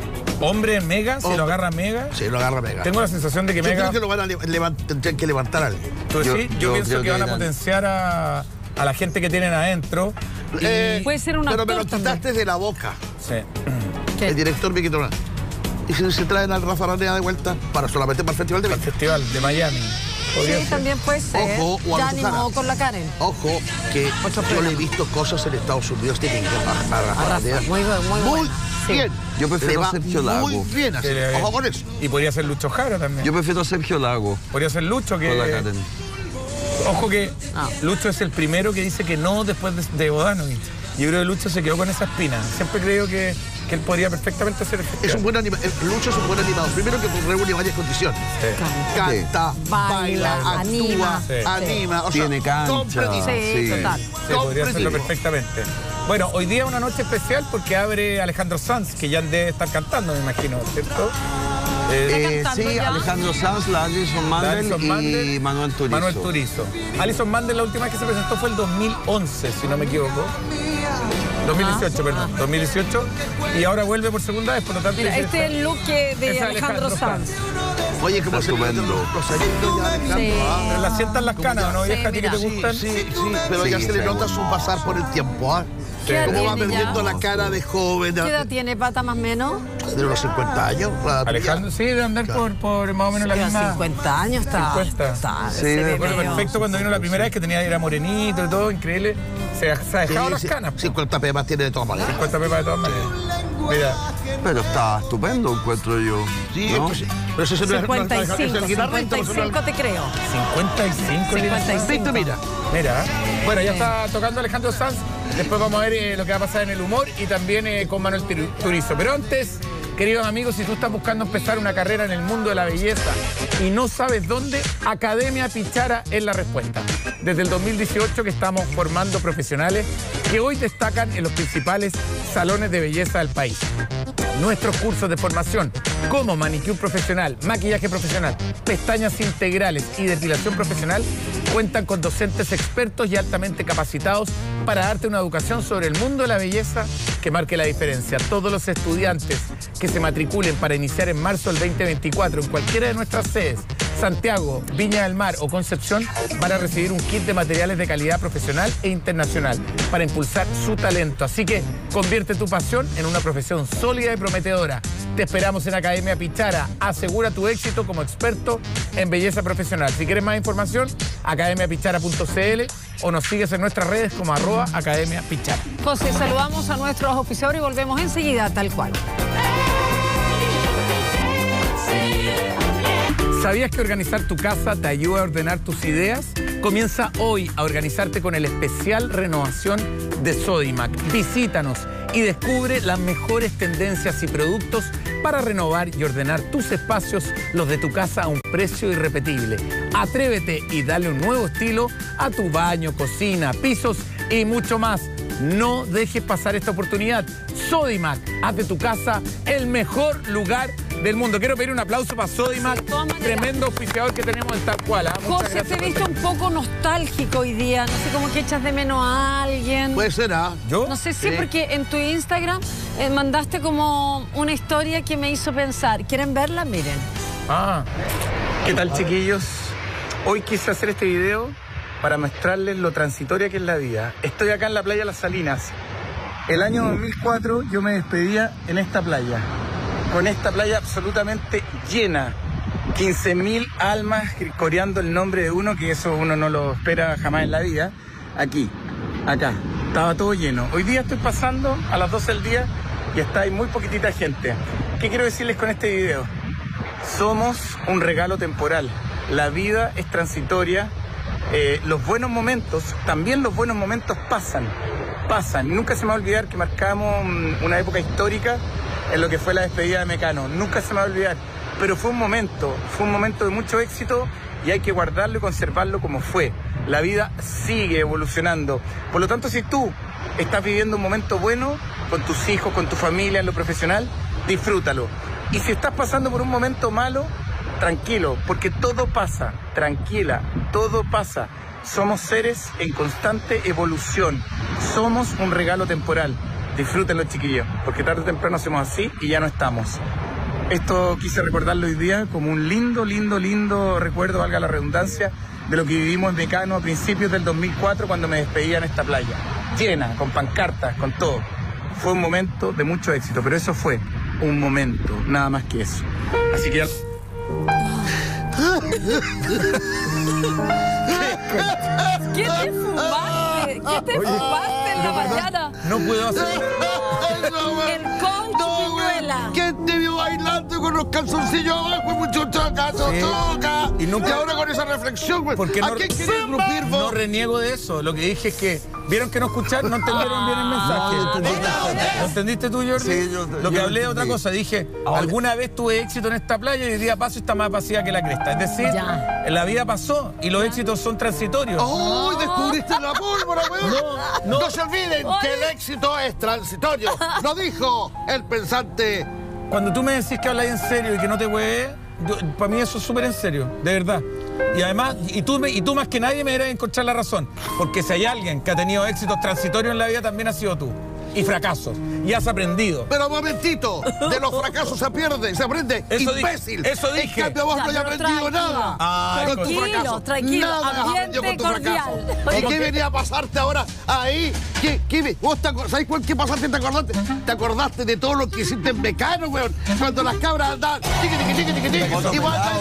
Hombre en Mega, si lo agarra Mega. Sí, lo agarra Mega. Tengo la sensación de que Mega... Yo creo que lo van a tendrían que levantar a alguien. Yo pienso que van a potenciar a la gente que tienen adentro. Puede ser una pero me lo quitaste de la boca. Sí. ¿Qué? El director Vicky Torán. ¿Y si se traen al Rafa Araneda de vuelta solamente para el Festival de Viña? El Festival de Miami. Sí, también puede ser. Ojo, ya animó con la Karen. Ojo, que yo le he visto cosas en Estados Unidos que tienen que a Rafa Araneda. Muy bien. Yo prefiero a Sergio Lago. Muy bien, así. Ojo con eso. Y podría ser Lucho Jara también. Yo prefiero a Sergio Lago. Podría ser Lucho que... Con la Karen. Ojo que Lucho es el primero que dice que no después de Bodanovich. Yo creo que Lucho se quedó con esa espina. Siempre creo que él podría perfectamente hacer el festival. Es un buen animador. Lucho es un buen animador. Primero que reúne varias condiciones. Sí. Canta, baila, actúa, anima. O sea, tiene cancha. Sí, total. Sí, podría hacerlo perfectamente. Bueno, hoy día es una noche especial porque abre Alejandro Sanz, que ya debe estar cantando, me imagino, ¿cierto? Sí, ya. Alejandro Sanz, la Alison Mandel y Manuel Turizo. Alison Mandel la última vez que se presentó fue el 2011, si no me equivoco. 2018, perdón. 2018. Y ahora vuelve por segunda vez, por lo tanto... Mira, este es el look de Alejandro Sanz. Oye, como se ven los añitos ya Alejandro. Sí. Pero la sientan las canas, ¿no? ¿Vieja, a ti que te gustan? Sí, pero ya se le nota su pasar por el tiempo, ¿ah? Cómo va perdiendo la cara de joven. ¿Qué edad tiene, Pata, más o menos? De unos 50 años. Alejandro, sí, debe andar por más o menos la misma... 50 años está. 50. Sí, se Bueno, perfecto cuando vino la primera vez, que era morenito y todo, increíble. Se ha dejado las canas. 50 pepas tiene de todas maneras. 50 pepas de todas maneras. Mira. Pero está estupendo, encuentro yo. Sí, ¿no? pero eso es 55 te creo. 55. Mira. Bueno, ya está tocando Alejandro Sanz. Después vamos a ver lo que va a pasar en el humor y también con Manuel Turizo. Pero antes, queridos amigos, si tú estás buscando empezar una carrera en el mundo de la belleza y no sabes dónde, Academia Pichara es la respuesta. Desde el 2018 que estamos formando profesionales que hoy destacan en los principales salones de belleza del país. Nuestros cursos de formación como manicure profesional, maquillaje profesional, pestañas integrales y depilación profesional cuentan con docentes expertos y altamente capacitados para darte una educación sobre el mundo de la belleza que marque la diferencia. Todos los estudiantes que se matriculen para iniciar en marzo del 2024 en cualquiera de nuestras sedes, Santiago, Viña del Mar o Concepción, van a recibir un kit de materiales de calidad profesional e internacional para impulsar su talento. Así que convierte tu pasión en una profesión sólida y prometedora. Te esperamos en Academia Pichara. Asegura tu éxito como experto en belleza profesional. Si quieres más información, academiapichara.cl o nos sigues en nuestras redes como @academiapichara. José, saludamos a nuestros auspiciadores y volvemos enseguida, tal cual. ¿Sabías que organizar tu casa te ayuda a ordenar tus ideas? Comienza hoy a organizarte con el especial renovación de Sodimac. Visítanos y descubre las mejores tendencias y productos para renovar y ordenar tus espacios, los de tu casa, a un precio irrepetible. Atrévete y dale un nuevo estilo a tu baño, cocina, pisos y mucho más. No dejes pasar esta oportunidad. Sodimac, haz de tu casa el mejor lugar del mundo. Quiero pedir un aplauso para Sodimac, tremendo auspiciador que tenemos en Tal Cual. José, te he visto un poco nostálgico hoy día. No sé, como que echas de menos a alguien. Puede ser, ¿ah? ¿Yo? No sé si porque en tu Instagram mandaste como una historia que me hizo pensar. ¿Quieren verla? Miren. ¿Qué tal, chiquillos? Hoy quise hacer este video para mostrarles lo transitoria que es la vida. Estoy acá en la playa Las Salinas. El año 2004 yo me despedía en esta playa, con esta playa absolutamente llena. 15.000 almas coreando el nombre de uno, que eso uno no lo espera jamás en la vida. Aquí, acá, estaba todo lleno. Hoy día estoy pasando a las 12 del día y está ahí muy poquitita gente. ¿Qué quiero decirles con este video? Somos un regalo temporal. La vida es transitoria. Los buenos momentos, también los buenos momentos pasan. Nunca se me va a olvidar que marcamos una época histórica en lo que fue la despedida de Mecano. Nunca se me va a olvidar. Pero fue un momento de mucho éxito y hay que guardarlo y conservarlo como fue. La vida sigue evolucionando. Por lo tanto, si tú estás viviendo un momento bueno con tus hijos, con tu familia, en lo profesional, disfrútalo. Y si estás pasando por un momento malo, tranquilo, porque todo pasa. Tranquila, todo pasa. Somos seres en constante evolución. Somos un regalo temporal. Disfrútenlo, chiquillos, porque tarde o temprano hacemos así y ya no estamos. Esto quise recordarlo hoy día como un lindo recuerdo, valga la redundancia, de lo que vivimos en Mecano a principios del 2004 cuando me despedía en esta playa. Llena, con pancartas, con todo. Fue un momento de mucho éxito, pero eso fue un momento, nada más que eso. Así que ya... ¿Qué te fumaste? ¿Qué te fumaste en la mañana? No puedo hacer... El coach Viñuela. ¿Quién te vio bailando con los calzoncillos abajo? Mucho choca. Y nunca- Y ahora con esa reflexión, güey. Porque ¿A no- quién querés escupir, vos? No reniego de eso. Lo que dije es que... ¿Vieron que no escucharon? No entendieron bien el mensaje. No, entendí. ¿Lo entendiste tú, Jordi? Sí, Lo que yo hablé de otra entendí. cosa. Dije, alguna vez tuve éxito en esta playa y hoy día paso y está más vacía que la cresta. Es decir, Ya. la vida pasó y los éxitos son transitorios. ¡Uy, descubriste la pólvora, weón! No. No se olviden que el éxito es transitorio. Lo dijo el pensante. Cuando tú me decís que hablas en serio y que no te hueves, para mí eso es súper en serio, de verdad. Y además, y tú más que nadie me deberás encontrar la razón. Porque si hay alguien que ha tenido éxitos transitorios en la vida, también has sido tú. Y fracasos. Y has aprendido. Pero momentito, de los fracasos se aprende. Eso imbécil. eso dije. En cambio, vos no Ya, hayas pero aprendido tranquilo. nada. Ay, con tu tranquilo, fracaso. tranquilo. Nada has Ambiente aprendido con tu fracaso. cordial. ¿Y qué venía a pasarte ahora ahí? ¿Sabes qué pasaste? ¿Te acordaste de todo lo que hiciste en Mecano, weón? Cuando las cabras andaban y vos andabas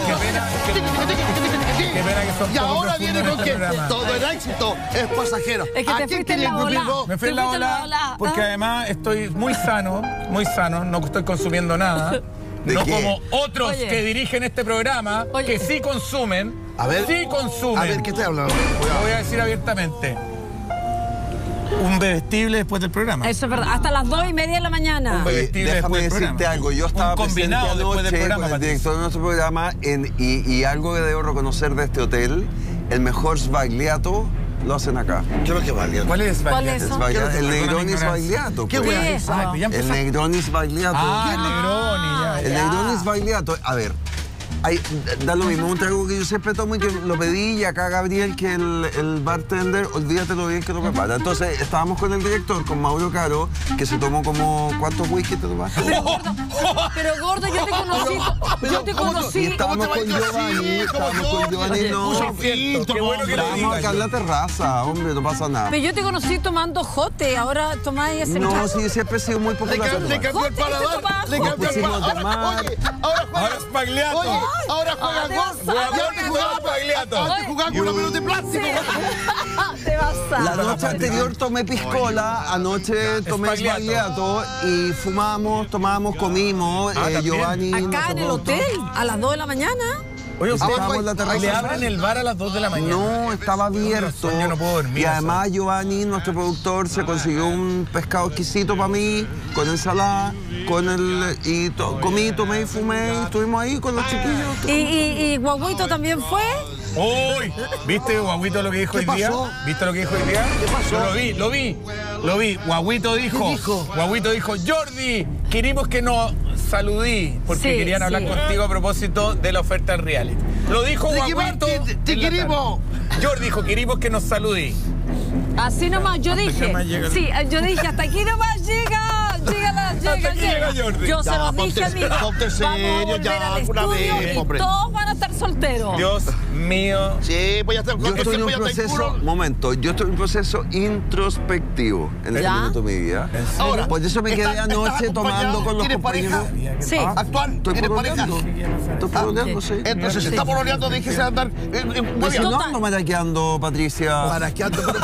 Qué pena que son y poco ahora profundos viene en con este que programa. todo el éxito es pasajero. Es que ¿A te quién fuiste en querías la escupir ola. vos? Me fui en la Te fuiste en la ola ola. porque además estoy muy sano, no estoy consumiendo nada. ¿De No qué? como otros Oye. que dirigen este programa, Oye. que sí consumen. A ver. Sí consumen. A ver, ¿qué estoy hablando? Lo voy a decir abiertamente. Un bebestible después del programa. Eso es verdad. Hasta las 2:30 de la mañana. Un bebestible Déjame después del decirte programa. algo. Yo estaba Un combinado presente después del anoche programa, con el Patricio. director de nuestro programa y algo que debo reconocer de este hotel, el mejor sbagliato lo hacen acá. Yo lo que valía. ¿Cuál es? ¿Cuál Vaya? es? El, Eso. sbagliato, el Perdona mi Negroni ignorancia. sbagliato. ¿Qué pues. wea ¿Qué es es esa? Ah, pues ya El empezamos. Negroni sbagliato. Ah, Negroni, ya. El Negroni sbagliato. A ver, da lo mismo, un trago que yo siempre tomo y que lo pedí y acá Gabriel, que el bartender, olvídate lo bien que lo prepara. Entonces estábamos con el director, con Mauro Caro, que se tomó como, ¿cuántos whisky te tomaste? Pero gordo, yo te conocí. Yo te Y conocí. estábamos con Giovanni, no. Mucho filtro, qué bueno que lo Estábamos digas. acá en la terraza, hombre, no pasa nada. Pero yo te conocí tomando jote. Ahora tomáis ese No, trago. sí, siempre he sido muy Le popular. cambió el Joder, ¿qué te paladar. tomabas? Le cambió el Pusimos de paladar. mar. Oye, ahora Ahora juega. es Pagliato. Oye, ahora juega te gol. vas a- Ya Ahora antes jugaba Pagliato. Antes jugaba con una pelota de plástico. Te vas a... La noche anterior tomé piscola, anoche tomé Sbagliato. sbagliato y fumamos, tomamos, comimos. también. Giovanni. Acá nuestro en el productor, hotel, a las 2 de la mañana. Oye, Estábamos ¿ustedes en la terraza. le abren el bar a las 2 de la mañana? No, estaba abierto. Yo no puedo dormir. Y además Giovanni, nuestro productor, se consiguió un pescado exquisito para mí, con ensalada, comí, tomé y fumé, y estuvimos ahí con los chiquillos. Y Guaguito también fue. ¡Uy! ¿Viste, Guaguito, lo que dijo ¿Qué hoy día? pasó? ¿Viste lo que dijo hoy día? ¿Qué pasó? Lo vi. Guaguito dijo. ¿Qué dijo? Guaguito dijo, Jordi, queremos que nos saludí, porque Sí, querían hablar sí. contigo a propósito de la oferta del reality. Lo dijo ¿De qué Guaguito. parte te en la queremos? tarde. Jordi dijo, queremos que nos saludí. Así nomás, yo Hasta aquí dije. nomás llega. Sí, yo dije, hasta aquí nomás llega. Hasta aquí llega Jordi. Yo se Ya, los dije a mí. ponte Vamos a serio, volver ya, al una estudio vez, y hombre. todos van a estar solteros. Dios mío. Sí, pues ya está. Yo ¿Cuánto estoy en tiempo un ya está en proceso, puro? yo estoy en un proceso introspectivo en este ¿Ya? momento de mi vida. Ahora, Por eso me quedé ¿estás anoche acompañado? tomando con los ¿Tienes pareja? compañeros. Sí. ¿Actual? Estoy ¿Tienes pareja? pololeando. Estoy pololeando, sí. Entonces, si está pololeando, déjese de andar. Muy Si bien. no ando maraqueando, Patricia. ¿Para qué ando?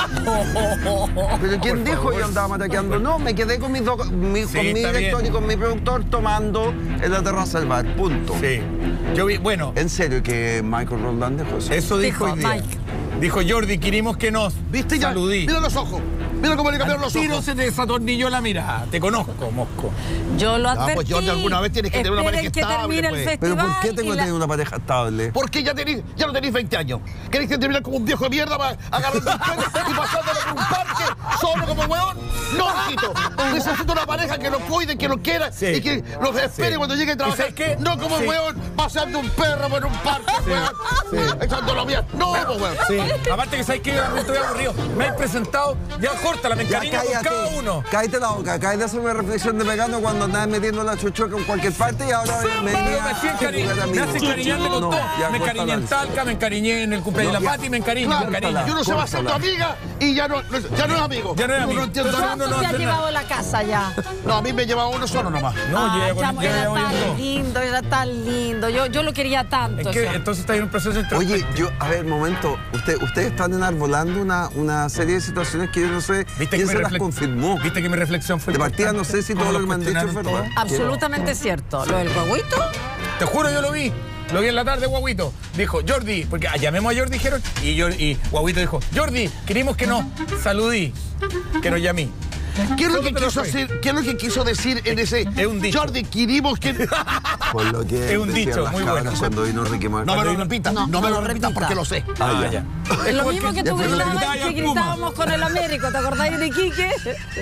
Pero ¿quién dijo yo andaba maraqueando? No, me quedé con con mi está director bien. y con mi productor tomando en la terraza del bar. Punto. Sí. Yo vi, bueno, En serio que Michael Roldán dejó eso. eso dijo Dijo hoy día. Mike. Dijo Jordi, queremos que nos ¿Viste ya? saludí. Mira los ojos. Mira cómo le cambiaron Al los tiro ojos. se te desatornilló la mirada. Te conozco, Mosco. Yo lo pues, advertí. Jordi, alguna vez tienes que tener una pareja Esperen que estable, termine pues. el Pero festival. ¿por qué tengo y que la- tener una pareja estable? Porque ya no tenéis 20 años. ¿Queréis que terminar como un viejo de mierda para agarrar un pelo y pasándolo por un parque solo como hueón? No, hijito. Necesito una pareja que lo cuide, que lo quiera Sí. y que los espere Sí. cuando llegue a trabajar. ¿Y sabes qué? No como Sí. hueón pasando un perro por un parque, hueón. Echándolo bien. No, hueón. Sí. Aparte que sabes que estoy aburrido. Me has presentado. Ya, córtala, me encariño con cada uno. Cállate la boca, cállate a hacer una reflexión de vegano cuando andabas metiendo la chuchuca en cualquier parte y ahora me hace encariñarme con todo. Me encariñé en Talca, me encariñé en el cumpleaños de la Pati, me encariño, me encariño. Yo no se va a ser tu amiga y ya no es amigo. Ya no es amigo. ¿Cuántos te ha llevado a la casa ya? No, a mí me llevaba uno solo nomás. No, era tan lindo. Yo lo quería tanto. Es que entonces está en un proceso de... Oye, a ver, momento. Ustedes están enarbolando una serie de situaciones que yo no sé quién se las confirmó. ¿Viste que mi reflexión fue... De partida no sé si todo lo que me han dicho es verdad. Absolutamente cierto. ¿Lo del guaguito? Te juro, yo lo vi. Lo vi en la tarde, Guaguito. Dijo, Jordi, porque llamemos a Jordi, dijeron, y Guaguito dijo, Jordi, queremos que nos saludí, que nos llamí. ¿Qué es lo que quiso hacer? ¿Qué es lo que quiso decir en ese? Es un dicho. Jordi, queremos que... Por lo que es un dicho muy bueno. Cuando vino Ricky Martin. No me lo repitas, no me lo repitas porque lo sé. Ya. Es lo mismo que tú gritabas que gritábamos con el Américo. ¿Te acordáis de Quique?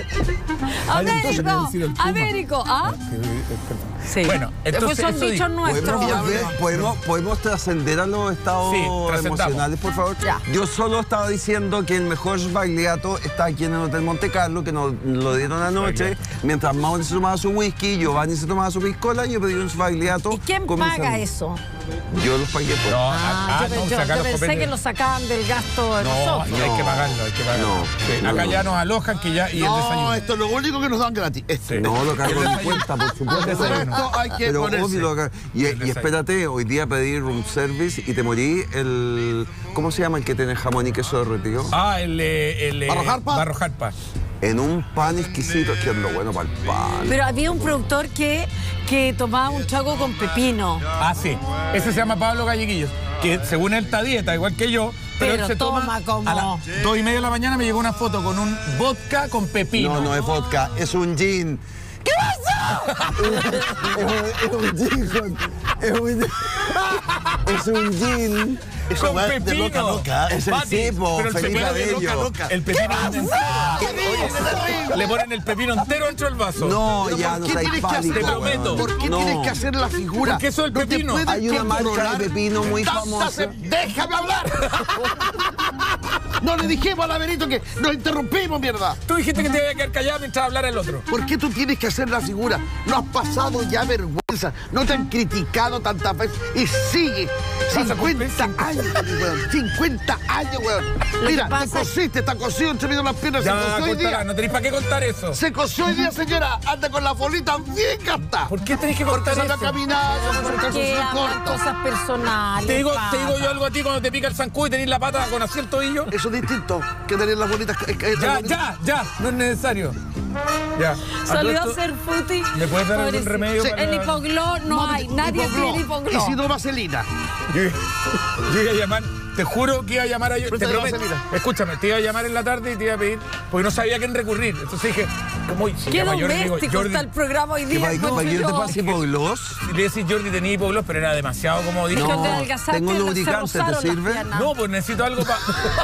Américo, ¿ah? Sí. Bueno, entonces son dichos nuestros. ¿Podemos trascender a los estados emocionales, por favor? Ya. Yo solo estaba diciendo que el mejor sbagliato está aquí en el Hotel Monte Carlo, que nos lo dieron anoche. Mientras Mauro se tomaba su whisky, Giovanni se tomaba su piscola, yo pedí un sbagliato. ¿Y quién paga eso? Yo los pagué por... Yo pensé que lo sacaban del gasto de nosotros. No, hay que pagarlo, acá ya nos alojan que ya... Y el desayuno. No, esto es lo único que nos dan gratis. No, lo cargo en mi cuenta, por supuesto. Esto hay que ponerse. Y espérate, hoy día pedí room service y te morí ¿cómo se llama el que tiene jamón y queso derretido? El Barro Jarpa. En un pan exquisito, es que es lo bueno para el pan. Pero había un productor que tomaba un trago con pepino. Ah, sí. Ese se llama Pablo Galleguillos, que según él está a dieta, igual que yo. Pero él se toma como... A las 2:30 de la mañana me llegó una foto con un vodka con pepino. No es vodka, es un gin. ¿Qué pasa? Es un gin. Con pepino. De loca loca. Es el tipo, Felipe Abello. El pepino entero. Le ponen el pepino entero dentro del vaso. No, ya no seas pánico. Te prometo. ¿Por qué tienes que hacer la figura? Porque eso es el pepino. Hay una marca de pepino muy famosa. ¡Déjame hablar! No le dijimos a Laberito que nos interrumpimos, mierda. Tú dijiste que te iba a quedar callado mientras hablara el otro. ¿Por qué tú tienes que hacer la figura? No has pasado ya vergüenza. No te han criticado tantas veces. Y sigue. 50 años, weón. 50 años, weón. Mira, te cosiste, está cosido entre medio de las piernas. Ya, se cosió hoy día. No tenéis para qué contar eso. Se cosió hoy día, señora. Anda con la bolita bien gastada. ¿Por qué tenéis que contar eso? Porque sale a caminar, Porque hablan cosas personales. Te digo yo algo a ti cuando te pica el zancudo y tenés la pata con así el tobillo. Eso es distinto que tener las bolitas. Ya, no es necesario. Ya. Salió a hacer footing. ¿Me puedes dar algún remedio? Sí. El hipogló no hay, nadie tiene hipogló. Y si no, vaselina. Yo iba a llamar, te juro que iba a llamar a... Te prometo, escúchame, te iba a llamar en la tarde y te iba a pedir, porque no sabía a quién recurrir. Entonces dije, ¿cómo se qué llama doméstico está el programa hoy día? ¿Para qué te pasa hipoglós? Le decís Jordi tenía hipoglós, pero era demasiado como dije. No, tengo lubricante, ¿te sirve? No, pues necesito algo para...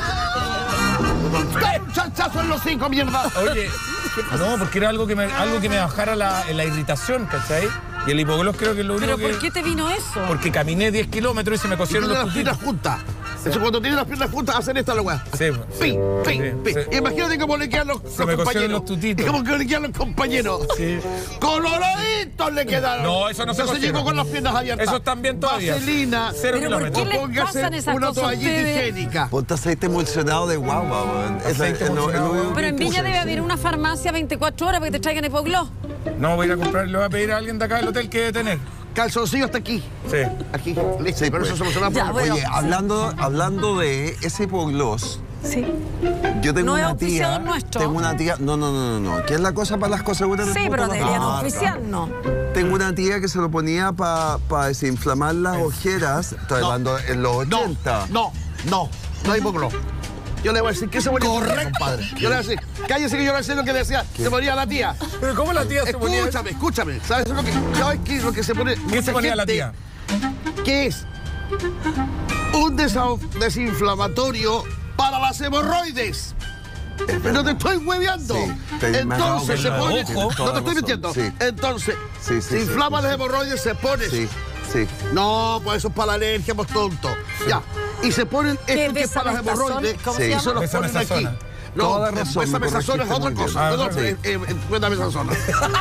¡Un chanchazo en los 5, mierda! Oye, no, porque era algo que me bajara la irritación, ¿cachai? Y el hipoglós creo que es lo único. ¿Pero por qué te vino eso? Porque caminé 10 kilómetros y se me cosieron los las piernas juntas. Eso cuando tienes las piernas juntas, hacen esta la weá. Sí, pi. Imagínate cómo le quedan los compañeros. Los tutitos. Y cómo le quedan los compañeros. Sí. Coloraditos le quedaron. No, eso no se Entonces llegó con las piernas abiertas. Eso también todavía. Vaselina. 0 ¿Pero por qué kilómetros. les pasan esas una cosas a toallita ustedes? higiénica. Ponte aceite emulsionado de guagua, weón. Pero en Viña debe haber una farmacia 24 horas para que te traigan hipoglós. No, voy a ir a comprar, le voy a pedir a alguien de acá del hotel que debe tener. Calzoncillo hasta aquí. Sí. Aquí. Listo. Sí, pero eso se soluciona ya, por... bueno. Oye, hablando de ese hipoglós, Sí. yo tengo No es una auspiciador tía. nuestro. Tengo una tía. No. ¿Qué es la cosa para las cosas buenas? Sí, pero deberían auspiciarnos. Tengo una tía que se lo ponía para desinflamar las ojeras. Estoy hablando en los 80. No hay hipoglós. Yo le voy a decir que se ponía. Correcto, compadre. Yo le voy a decir, cállese que yo le voy a decir lo que decía. Se ponía la tía. Pero ¿cómo la tía se ponía? Escúchame. ¿Sabes lo que se pone? ¿Qué se ponía la tía? ¿Qué es? Un desinflamatorio para las hemorroides. No te estoy hueveando. Sí, entonces se pone. Ojo. No te estoy mintiendo. Sí. Entonces, Sí, se inflama las hemorroides, se pone. Sí. No, pues eso es para la alergia, pues tonto. Ya. Y se ponen esto que es para las hemorroides. ¿Cómo se Y llama? se los ponen aquí. No, toda razón. esa mesazona es otra cosa. Cuéntame mesazona.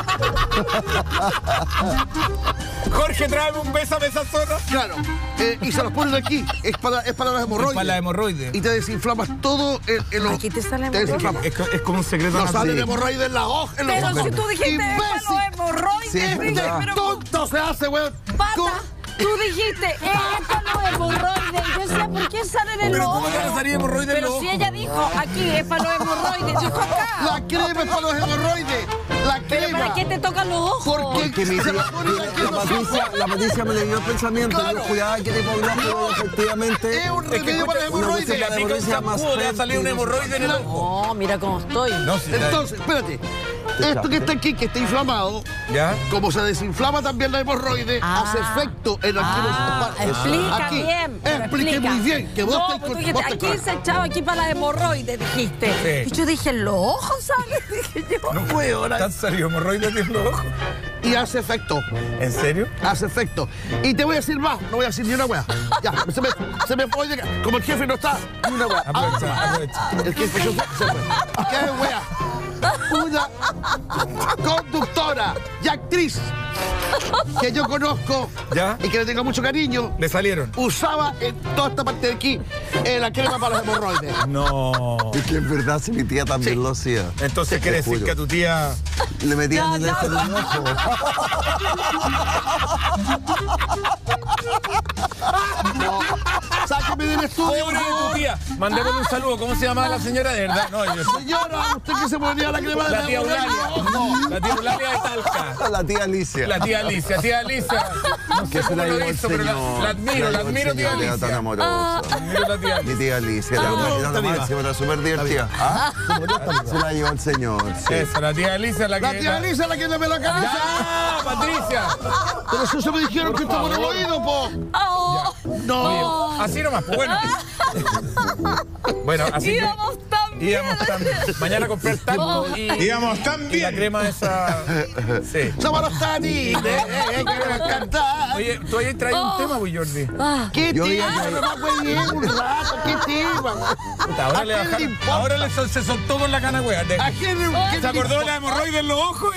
Jorge, tráeme un beso a mesazona. Claro. Y se los ponen aquí. Es para las hemorroides. Para la hemorroide. Y te desinflamas todo en los... Aquí te sale hemorroides. Es como un secreto. No salen hemorroides en la hoja. Pero si tú dijiste es para los hemorroides. Sí, pero tonto se hace, weón. Pata, tú dijiste es para los hemorroides. Yo sé por qué salen en los Pero ojos. ¿cómo te salía hemorroides en Pero los si ojos? ella dijo aquí es para los hemorroides, dijo acá. La crema es para los hemorroides. La Pero crema. ¿para qué te tocan los ojos? Porque La Patricia me le dio el pensamiento. Claro. Yo cuidaba que te pongas, pero efectivamente. es un remedio para los Si hemorroides. le aplica un champú, le va a salir un hemorroide en el ojo. No, mira cómo estoy. No, si Entonces, espérate. Esto que está aquí, que está inflamado, ¿ya? como se desinflama también la hemorroide, hace efecto en Explica aquí. bien. pero Explique explica. muy bien. Que vos no, estáis pues tú con- dijiste, vos estáis aquí con- se echaba aquí para las hemorroides, dijiste. Sí. Y yo dije, ¿en los ojos sale? Dije yo. No puede, ahora. ¿Te han salido hemorroides en los ojos? Y hace efecto. ¿En serio? Hace efecto. Y te voy a decir más, no voy a decir ni una wea. Ya, se me fue llegar. Como el jefe no está, ni una wea. Aprovecha. El jefe se fue. ¿Qué es wea? Una conductora y actriz que yo conozco ¿Ya? y que le tengo mucho cariño, Le salieron. usaba en toda esta parte de aquí la crema para los hemorroides. No. Es que en verdad, si mi tía también lo hacía. Entonces quiere decir juro. que a tu tía. Le metían en Ya, el ojo. Sáqueme del estudio, Pobre por de tu favor. tía. Mandémosle un saludo. ¿Cómo se llamaba la señora? De verdad. No, yo. Señora, usted que se ponía la crema de La tía Eulalia. hemorroides. La tía Eulalia de Talca. La tía Alicia. La tía Alicia. Tía Alicia. No sé Que se cómo la lo llevó el hizo, pero señor. la admiro, tía Era tan Alicia. amorosa. Admiro a la tía Mi Alicia. tía Alicia era la máxima, era súper divertida. ¿Ah? Se la llevó el señor. Sí. Esa, la tía Alicia, la que. La tía Alicia, la que le ve la cabeza. ¡Ya! ¡Patricia! Pero eso se me dijeron que estaba en el oído, po. Oh, No. Así nomás, pues bueno. Bueno, así que. íbamos tan Íbamos también. Mañana a comprar talco y. Íbamos Y también. la crema esa. Sí. Somos los tanines, que me encanta. Oye, tú ahí traes un tema, güey, Jordi. ¿Qué Yo tema? vi- Me va a bien un rato, ¿qué tema? Puta, ahora ¿A le quién le bajaron. importa? Ahora se soltó con la cana, güey. ¿A quién Se acordó de la hemorroide en los ojos.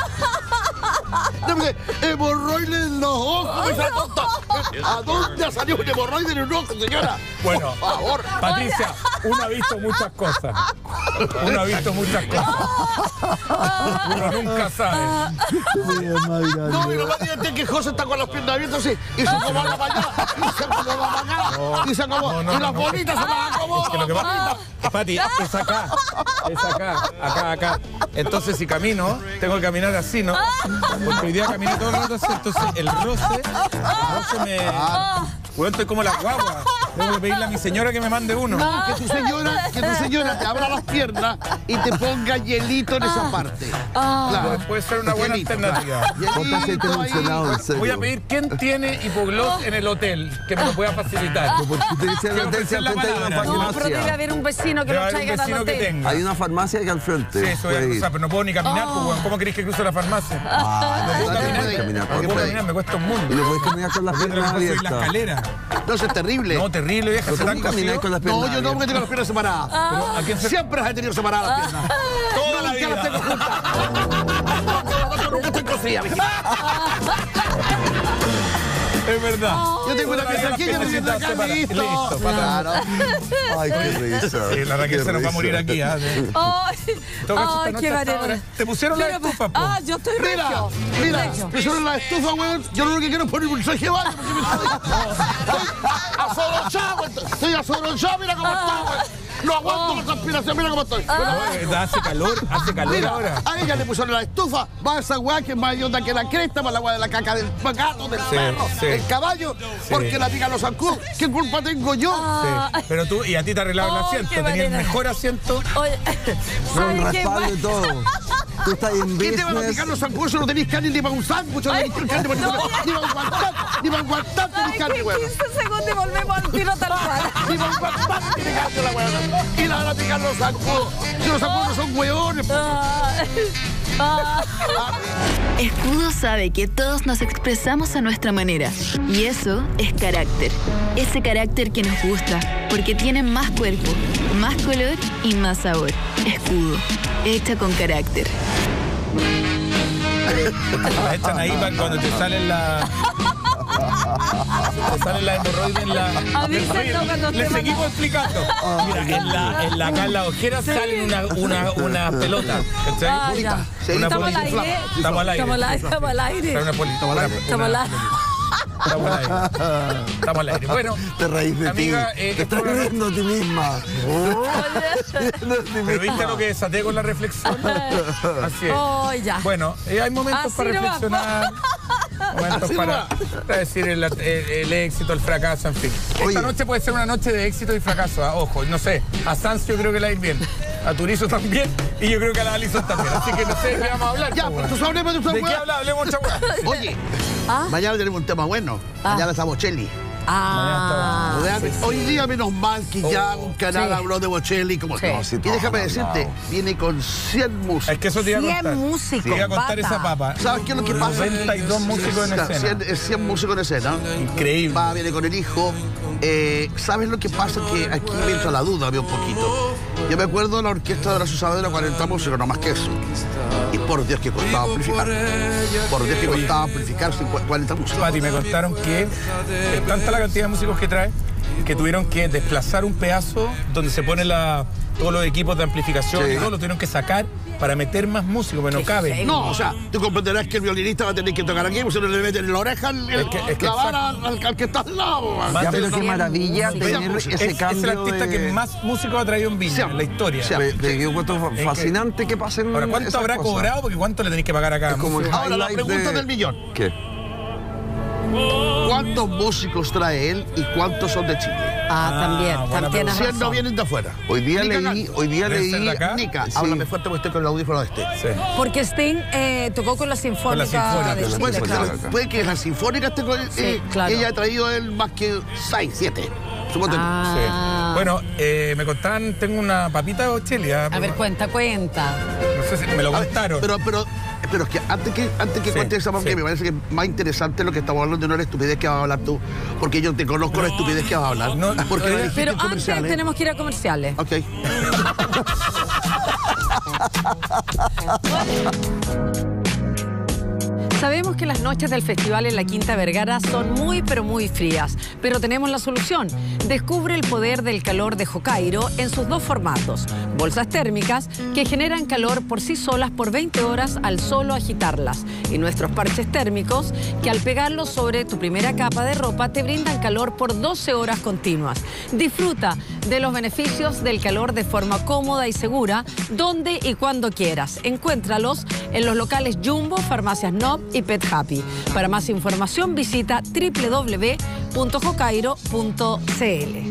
Hemorroide en los ojos. me sacó todo. ¿A dónde salió un hemorroide en un ojo, señora? Bueno, Por favor. Patricia, uno ha visto muchas cosas. Uno ha visto muchas cosas. Uno nunca sabe. No, y no me digas que José está con las piernas abiertas así, y se acomoda para allá, y se acomoda para acá, y se acomoda, y las bolitas se las acomoda. Que lo que pasa, Pati, es acá. Es acá, acá. Entonces, si camino, tengo que caminar así, ¿no? Porque hoy día caminé todo el rato así, entonces el roce me... Bueno, estoy como la guagua. Tengo que pedirle a mi señora que me mande uno. Que tu señora te abra las piernas y te ponga hielito en esa parte. Claro. Puede ser una buena Hielito, alternativa. claro. Ponte aceite Hielito ahí. mencionado, en serio. Voy a pedir quién tiene hipogloss en el hotel que me lo pueda facilitar. Porque te dice Quiero la ofrecer la frente hay una palabra. no, pero debe farmacia. haber un vecino que Debe lo haber un traiga al vecino que hotel. tenga. Hay una farmacia aquí al frente. Sí, eso voy a Puede ir. cruzar, pero no puedo ni caminar, pues, weón. ¿Cómo querés que cruce la farmacia? Ah, no Dale, puedes puede. caminar. No puedo caminar, me cuesta un Y mundo. lo puedes caminar con las Yo piernas tengo que subir la abiertas. escalera. No, eso es terrible. No, terrible, vieja, se ¿Cómo tan camináis cocido. con las piernas No, yo no, porque tengo las piernas separadas. ¿A quién se... Siempre las he tenido separadas las piernas. Toda la Nunca las tengo vida. juntas. Nunca estoy cosida, mijita. Es verdad. Yo tengo una pieza aquí, yo tengo otra acá, listo. Listo, para. Claro. Ay, qué risa. Sí, la Raquel Qué se nos va a risa. morir aquí. ¿Ah? Ay, Todo caso, esta ay, noche qué hasta manera. ahora. Te pusieron la estufa, po. Ah, yo estoy Mira, regio. mira, Regio. me suena la estufa, weón. Yo lo que quiero es poner un traje de baño porque me estoy asoronchado, mira cómo estoy, weón. No aguanto la transpiración, mira cómo estoy. No, hace calor Mira, ahora. a ella le pusieron la estufa, va a esa weá que es más onda que la cresta, para la weá de la caca del gato, del perro, sí. del caballo, porque la pican los zancudos. ¿Qué culpa tengo yo? Sí. Pero tú, y a ti te arreglaron el Ay, asiento. qué Tenías el manera. mejor asiento. Oye, Con ¿sabes qué? respaldo y todo. Tú estás en ¿Qué te van a business. picar los zancudos? No tenéis carne ni para un sándwich, no tenéis carne para ni para aguantar, tenéis Ay, carne, que weón. 15 segundos y volvemos al tiro tal cual. Ni para aguantar, tiene carne la weón. Y la van a picar los zancudos. Si los zancudos no son weones, po. Ay. Escudo sabe que todos nos expresamos a nuestra manera. Y eso es carácter. Ese carácter que nos gusta, porque tiene más cuerpo, más color y más sabor. Escudo, hecha con carácter. La echan ahí para cuando te salen la... Te sale la hemorroide en la... Le seguimos explicando. Mira, acá en la ojera salen una pelota. Estamos al aire. Estamos al aire. Estamos al aire. Estamos al aire. Bueno, te reís de amiga, ti. Te estás riendo de ti misma. Pero viste lo que desaté con la reflexión. Así es. Oh, ya. Bueno, hay momentos para reflexionar. Momentos para decir el éxito, el fracaso, en fin. Esta noche puede ser una noche de éxito y fracaso, ojo, no sé, a Sancio creo que le va a ir bien, a Turizo también, y yo creo que a la Alison también, así que no sé de qué vamos a hablar. Ya, pues tú hablemos de ¿De qué hablemos, chagüey? Oye, mañana tenemos un tema bueno, mañana está Bocelli. Hoy día menos mal que ya un canal habló de Bocelli como y déjame decirte, viene con 100 músicos. Es que eso te iba a contar. 100 músicos. Te iba a contar esa papa. ¿Sabes qué es lo que pasa? 92 músicos en escena. 100 músicos en escena. Increíble. Viene con el hijo. ¿Sabes lo que pasa? Que aquí me entra la duda, un poquito. Yo me acuerdo de la orquesta de la Susana 40 músicos, no más que eso. Y por Dios que costaba amplificar. Por Dios que costaba amplificar 40 músicos. Pati, me contaron que es tanta la cantidad de músicos que trae que tuvieron que desplazar un pedazo donde se ponen todos los equipos de amplificación y todo, lo tuvieron que sacar para meter más músicos, pero no cabe. No, o sea, tú comprenderás que el violinista va a tener que tocar aquí, porque se le meten en la oreja clavar al que está al lado. Ya, pero qué maravilla tener ese cambio. Es el artista que más músicos ha traído en Viña, en la historia. Yo encuentro fascinante que pasen. Ahora, ¿cuánto habrá cobrado? Porque ¿cuánto le tenéis que pagar acá? Ahora, la pregunta del millón. ¿Qué? ¿Cuántos músicos trae él y cuántos son de Chile? También. 100 no vienen de afuera. Hoy día leí. Nica, háblame fuerte porque estoy con el audífono de Porque Sting tocó con la Sinfónica de Chile. Puede que la Sinfónica esté con ella ha traído él más que 6, 7. Bueno, me contaban, tengo una papita de Bocelli. A ver, cuenta. No sé si me lo contaron. Pero es que antes que cuentes esa porque me parece que es más interesante lo que estamos hablando, no la estupidez que vas a hablar tú, porque yo te conozco la estupidez que vas a hablar. Pero antes tenemos que ir a comerciales. Ok. Sabemos que las noches del festival en la Quinta Vergara son muy pero muy frías, pero tenemos la solución. Descubre el poder del calor de Hokkaido en sus dos formatos. Bolsas térmicas que generan calor por sí solas por 20 horas al solo agitarlas. Y nuestros parches térmicos que al pegarlos sobre tu primera capa de ropa te brindan calor por 12 horas continuas. Disfruta de los beneficios del calor de forma cómoda y segura, donde y cuando quieras. Encuéntralos en los locales Jumbo, Farmacias Nob y Pet Happy. Para más información visita www.hokkaido.cl.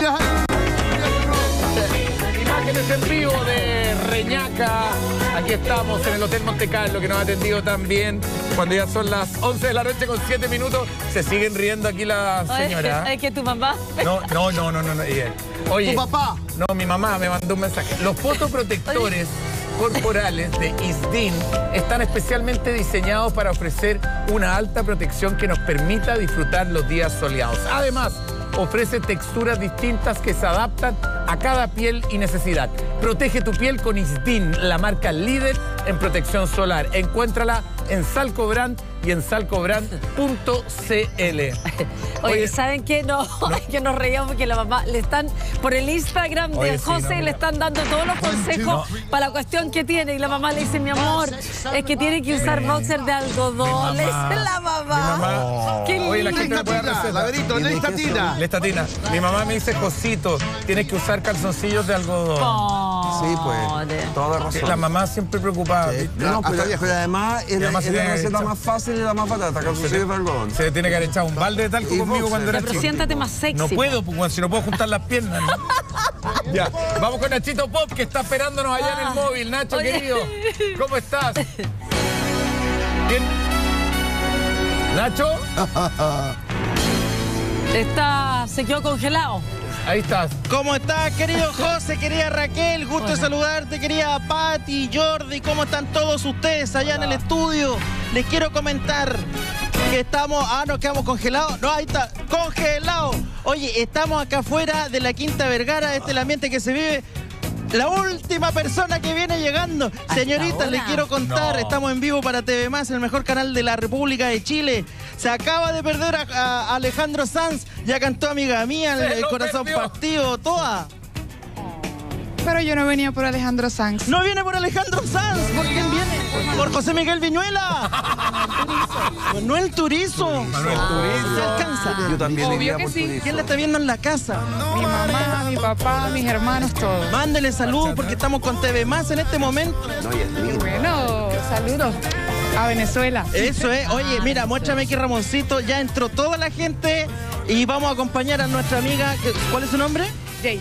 Imágenes en vivo de Reñaca. Aquí estamos en el Hotel Monte Carlo, que nos ha atendido tan bien. Cuando ya son las 11 de la noche con 7 minutos, se siguen riendo aquí la señora. ¿Es que tu mamá? No. Oye, ¿Tu papá? No, mi mamá me mandó un mensaje. Los fotoprotectores corporales de Isdin están especialmente diseñados para ofrecer una alta protección que nos permita disfrutar los días soleados. Además, ofrece texturas distintas que se adaptan a cada piel y necesidad. Protege tu piel con Isdin, la marca líder en protección solar. Encuéntrala en Salcobrand y en salcobrand.cl. Oye, ¿saben qué? No, que nos reíamos porque la mamá le están, por el Instagram de José, le están dando todos los consejos para la cuestión que tiene. Y la mamá le dice, mi amor, es que tiene que usar boxer de algodón. Le dice la mamá. Qué lindo. Oye, la gente me puede recetar. Lestatina. Mi mamá me dice, Josito, tienes que usar calzoncillos de algodón. Sí, pues, toda razón. La mamá siempre preocupada. No, pero además es la receta más fácil y la más barata, calzoncillos de algodón. Se le tiene que haber echado un balde de talco conmigo cuando era chico. Pero siéntate más sexy. No puedo, pues, si no puedo juntar las piernas. ¿No? Ya, vamos con Nachito Pop, que está esperándonos allá en el móvil. Nacho, querido, ¿cómo estás? ¿Bien? ¿Nacho? Se quedó congelado. Ahí estás. ¿Cómo estás, querido José, querida Raquel? Gusto de saludarte, querida Patti, Jordi. ¿Cómo están todos ustedes allá en el estudio? Les quiero comentar que estamos... nos quedamos congelados. No, ahí está, congelados. Oye, estamos acá afuera de la Quinta Vergara. Este es el ambiente que se vive. La última persona que viene llegando. Señoritas, les quiero contar, estamos en vivo para TV+, el mejor canal de la República de Chile. Se acaba de perder a Alejandro Sanz. Ya cantó Amiga Mía, el corazón partido, toda. Pero yo no venía por Alejandro Sanz. ¿No viene por Alejandro Sanz? ¿Por quién viene? Por José Miguel Viñuela. Manuel Turizo. Manuel Turizo. ¿Se alcanza? Yo también Obvio que sí. ¿Quién la está viendo en la casa? Mi mamá, mi papá, mis hermanos, todos. Mándele saludos porque estamos con TV+ en este momento. Bueno, saludos a Venezuela. Eso es. Oye, mira, muéstrame aquí, Ramoncito. Ya entró toda la gente y vamos a acompañar a nuestra amiga. ¿Cuál es su nombre? Jay.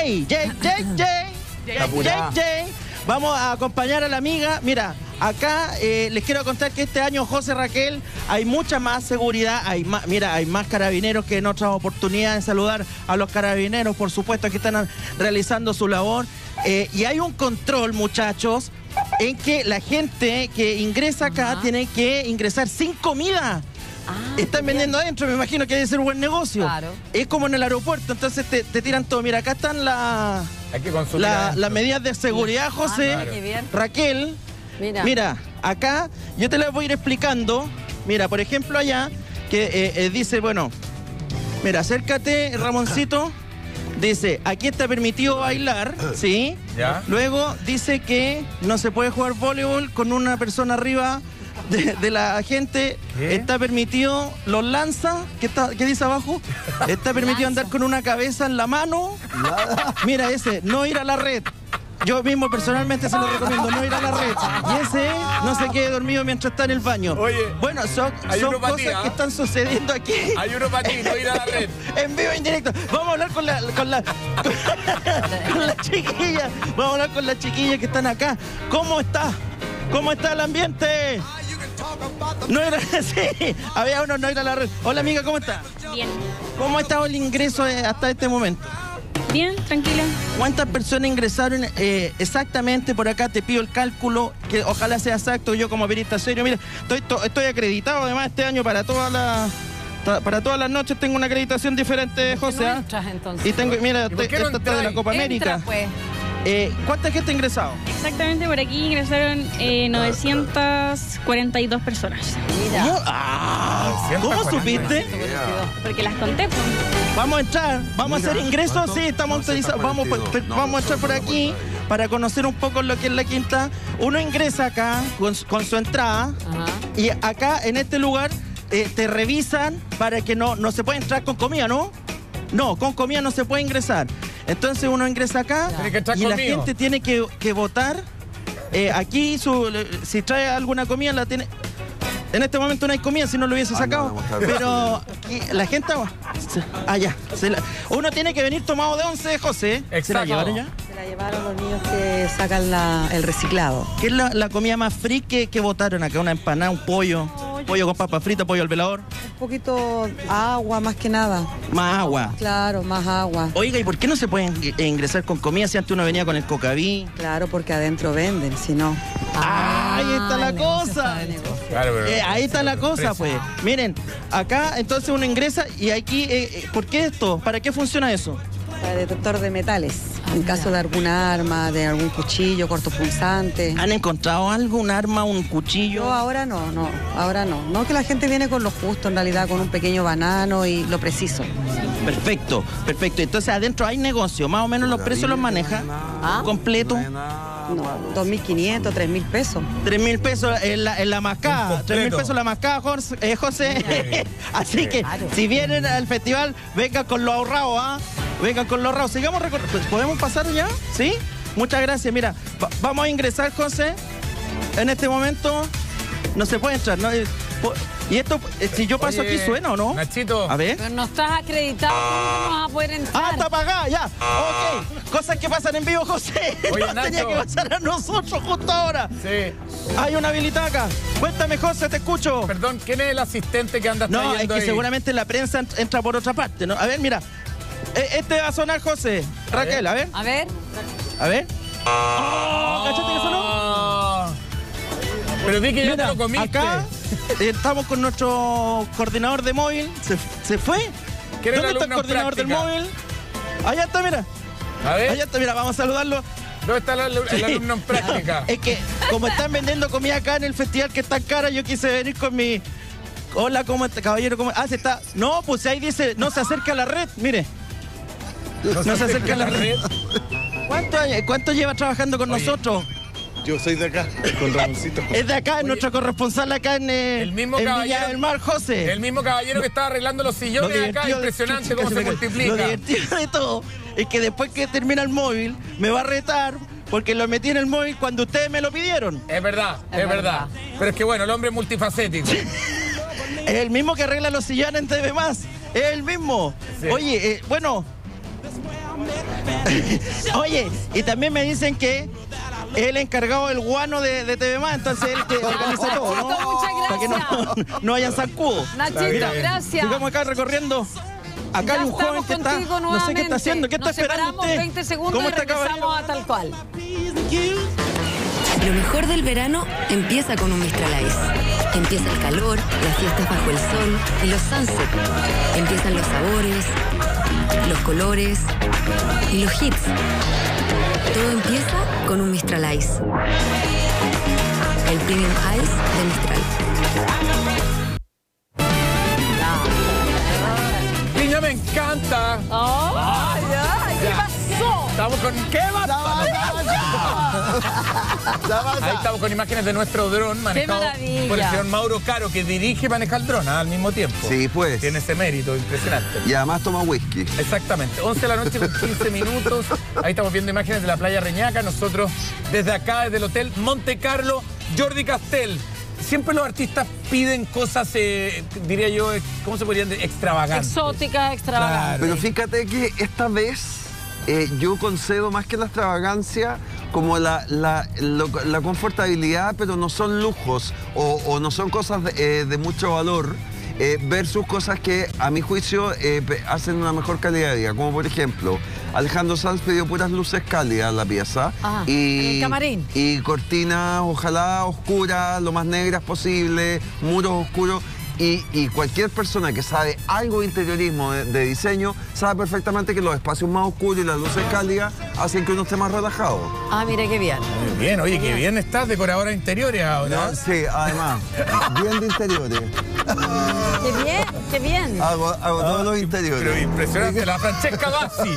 Vamos a acompañar a la amiga. Mira, acá les quiero contar que este año, José, Raquel, hay mucha más seguridad. Hay más carabineros que en otras oportunidades. Saludar a los carabineros, por supuesto, que están realizando su labor. Y hay un control, muchachos, en que la gente que ingresa acá tiene que ingresar sin comida. Están vendiendo adentro, me imagino que debe ser un buen negocio. Claro. Es como en el aeropuerto, entonces te tiran todo. Mira, acá están las medidas de seguridad, José. Claro. Raquel, mira, acá yo te las voy a ir explicando. Mira, por ejemplo, allá, que dice, bueno, mira, acércate, Ramoncito. Dice, aquí está permitido bailar, ¿sí? ¿Ya? Luego dice que no se puede jugar voleibol con una persona arriba de la gente. Está permitido los lanzas, ¿qué dice abajo? Está permitido andar con una cabeza en la mano. Mira ese, no ir a la red. Yo mismo personalmente se lo recomiendo, no ir a la red. Y ese no se quede dormido mientras está en el baño. Oye, bueno, son cosas que están sucediendo aquí. Hay uno para ti, no ir a la red. En vivo, en directo. Vamos a hablar con la chiquilla. Vamos a hablar con las chiquillas que están acá. ¿Cómo está? ¿Cómo está el ambiente? No era, sí, había uno, no ir a la red. Hola, amiga, ¿cómo está? Bien. ¿Cómo ha estado el ingreso hasta este momento? Bien, tranquila. ¿Cuántas personas ingresaron exactamente? Por acá te pido el cálculo, que ojalá sea exacto. Yo como periodista serio, mira, estoy acreditado además este año para todas las noches. Tengo una acreditación diferente, José. No entras, entonces. Y tengo, mira, esta está de la Copa América. Entra, pues. ¿Cuánta gente ha ingresado? Exactamente, por aquí ingresaron 942 personas. Mira. ¿Cómo supiste? Porque las conté, pues. Vamos a entrar, vamos a hacer ingresos, sí, estamos autorizados. Vamos a entrar por aquí para conocer un poco lo que es la Quinta. Uno ingresa acá con su entrada. Y acá en este lugar te revisan para que no se puede entrar con comida, ¿no? No, con comida no se puede ingresar. Entonces uno ingresa acá y la gente tiene que votar. Aquí, si trae alguna comida, la tiene... En este momento no hay comida, si no lo hubiese sacado. Pero la gente... Allá. Uno tiene que venir tomado de 11, José. Exacto. ¿Se la llevaron ya? Se la llevaron los niños que sacan el reciclado. ¿Qué es la comida más free que votaron acá? ¿Una empanada, un pollo? Pollo con papa frita, pollo al velador. Un poquito agua, más que nada. Más agua. Claro, más agua. Oiga, ¿y por qué no se pueden ingresar con comida si antes uno venía con el cocaví? Claro, porque adentro venden, si no. Ahí está la cosa. Claro, pero ahí está la cosa, pues. Miren, acá entonces uno ingresa y aquí, ¿por qué esto? ¿Para qué funciona eso? Para detector de metales. En caso de alguna arma, de algún cuchillo, cortopunzante. ¿Han encontrado algún arma, un cuchillo? No, ahora no. No, que la gente viene con lo justo, en realidad, con un pequeño banano y lo preciso. Perfecto. Entonces adentro hay negocio, más o menos los precios los maneja. ¿Completo? No, 2.500, 3.000 pesos. 3.000 pesos en la mascada. 3.000 pesos la mascada, José. Así que, si vienen al festival, vengan con lo ahorrado, ¿ah? Vengan con lo ahorrado. Sigamos recorriendo. ¿Podemos pasar ya? ¿Sí? Muchas gracias. Mira, vamos a ingresar, José. En este momento no se puede entrar, ¿no? Y esto, si yo paso aquí, ¿suena o no? Nachito. A ver. Pero no estás acreditado, ¿cómo no vas a poder entrar? Está apagada, ya. Ok. Cosas que pasan en vivo, José. Oye, no tenía que pasar a nosotros justo ahora. Sí. Hay una habilitada acá. Cuéntame, José, te escucho. Perdón, ¿quién es el asistente que anda trayendo No, es que ahí? seguramente la prensa entra por otra parte, ¿no? A ver, mira. Este va a sonar, José. Raquel, a ver. A ver. A ver. ¡Oh! ¿Cachaste que sonó? Pero di que ya te Mira, lo comiste. acá estamos con nuestro coordinador de móvil. ¿Se fue? ¿Dónde está el coordinador del móvil? Allá está, mira. A ver. Allá está, mira, vamos a saludarlo. ¿Dónde está el alumno en práctica? Es que, como están vendiendo comida acá en el festival que está cara, yo quise venir con mi... Hola, ¿cómo está, caballero? ¿Cómo... Ah, se está... No, pues ahí dice, no se acerca a la red, mire. No se acerca a la red. ¿Cuánto lleva trabajando con nosotros? Yo soy de acá, con Ramoncito. Es de acá, es nuestro corresponsal acá en Villa del Mar, José. El mismo caballero que estaba arreglando los sillones acá, impresionante cómo se multiplica. Lo divertido de todo es que después que termina el móvil, me va a retar porque lo metí en el móvil cuando ustedes me lo pidieron. Es verdad, es verdad. Pero es que bueno, el hombre es multifacético. Es el mismo que arregla los sillones en TV+. Es el mismo. Sí. Oye, bueno. Oye, y también me dicen que es el encargado del guano de TV+, entonces él que organiza todo, ¿no? Muchas gracias. Para que no hayan zancudo. Nachito, gracias. Sigamos acá recorriendo. Acá hay un joven que está, no sé qué está haciendo, ¿qué está esperando usted? 20 segundos ¿Cómo y está, regresamos a tal cual. Lo mejor del verano empieza con un Mistral Ice. Empieza el calor, las fiestas bajo el sol y los sunsets. Empiezan los sabores, los colores y los hits. Todo empieza con un Mistral Ice. El Premium Ice de Mistral. Niña, me encanta. Ay, ¿qué pasó? Estamos con... ¿Qué va? Ahí estamos con imágenes de nuestro dron manejado por el señor Mauro Caro, que dirige y maneja el dron al mismo tiempo. Sí, pues. Tiene ese mérito impresionante. Y además toma whisky. Exactamente. 11 de la noche con 15 minutos. Ahí estamos viendo imágenes de la playa Reñaca. Nosotros desde acá, desde el Hotel Monte Carlo, Jordi Castell. Siempre los artistas piden cosas, diría yo, ¿cómo se podrían decir? Extravagantes. Exóticas, extravagantes. Claro. Pero fíjate que esta vez yo concedo más que la extravagancia como la confortabilidad, pero no son lujos o no son cosas de mucho valor, versus cosas que a mi juicio hacen una mejor calidad de vida, como por ejemplo Alejandro Sanz pidió puras luces cálidas a la pieza. Y el camarín. Y cortinas ojalá oscuras, lo más negras posible, muros oscuros. Y cualquier persona que sabe algo de interiorismo, de diseño, sabe perfectamente que los espacios más oscuros y las luces cálidas hacen que uno esté más relajado. Ah, mire qué bien. Muy bien, oye, qué bien estás, decoradora de interiores ahora. No, sí, además, bien de interiores. Qué bien, qué bien. Hago todos los interiores. Pero impresionante, la Francesca Bassi.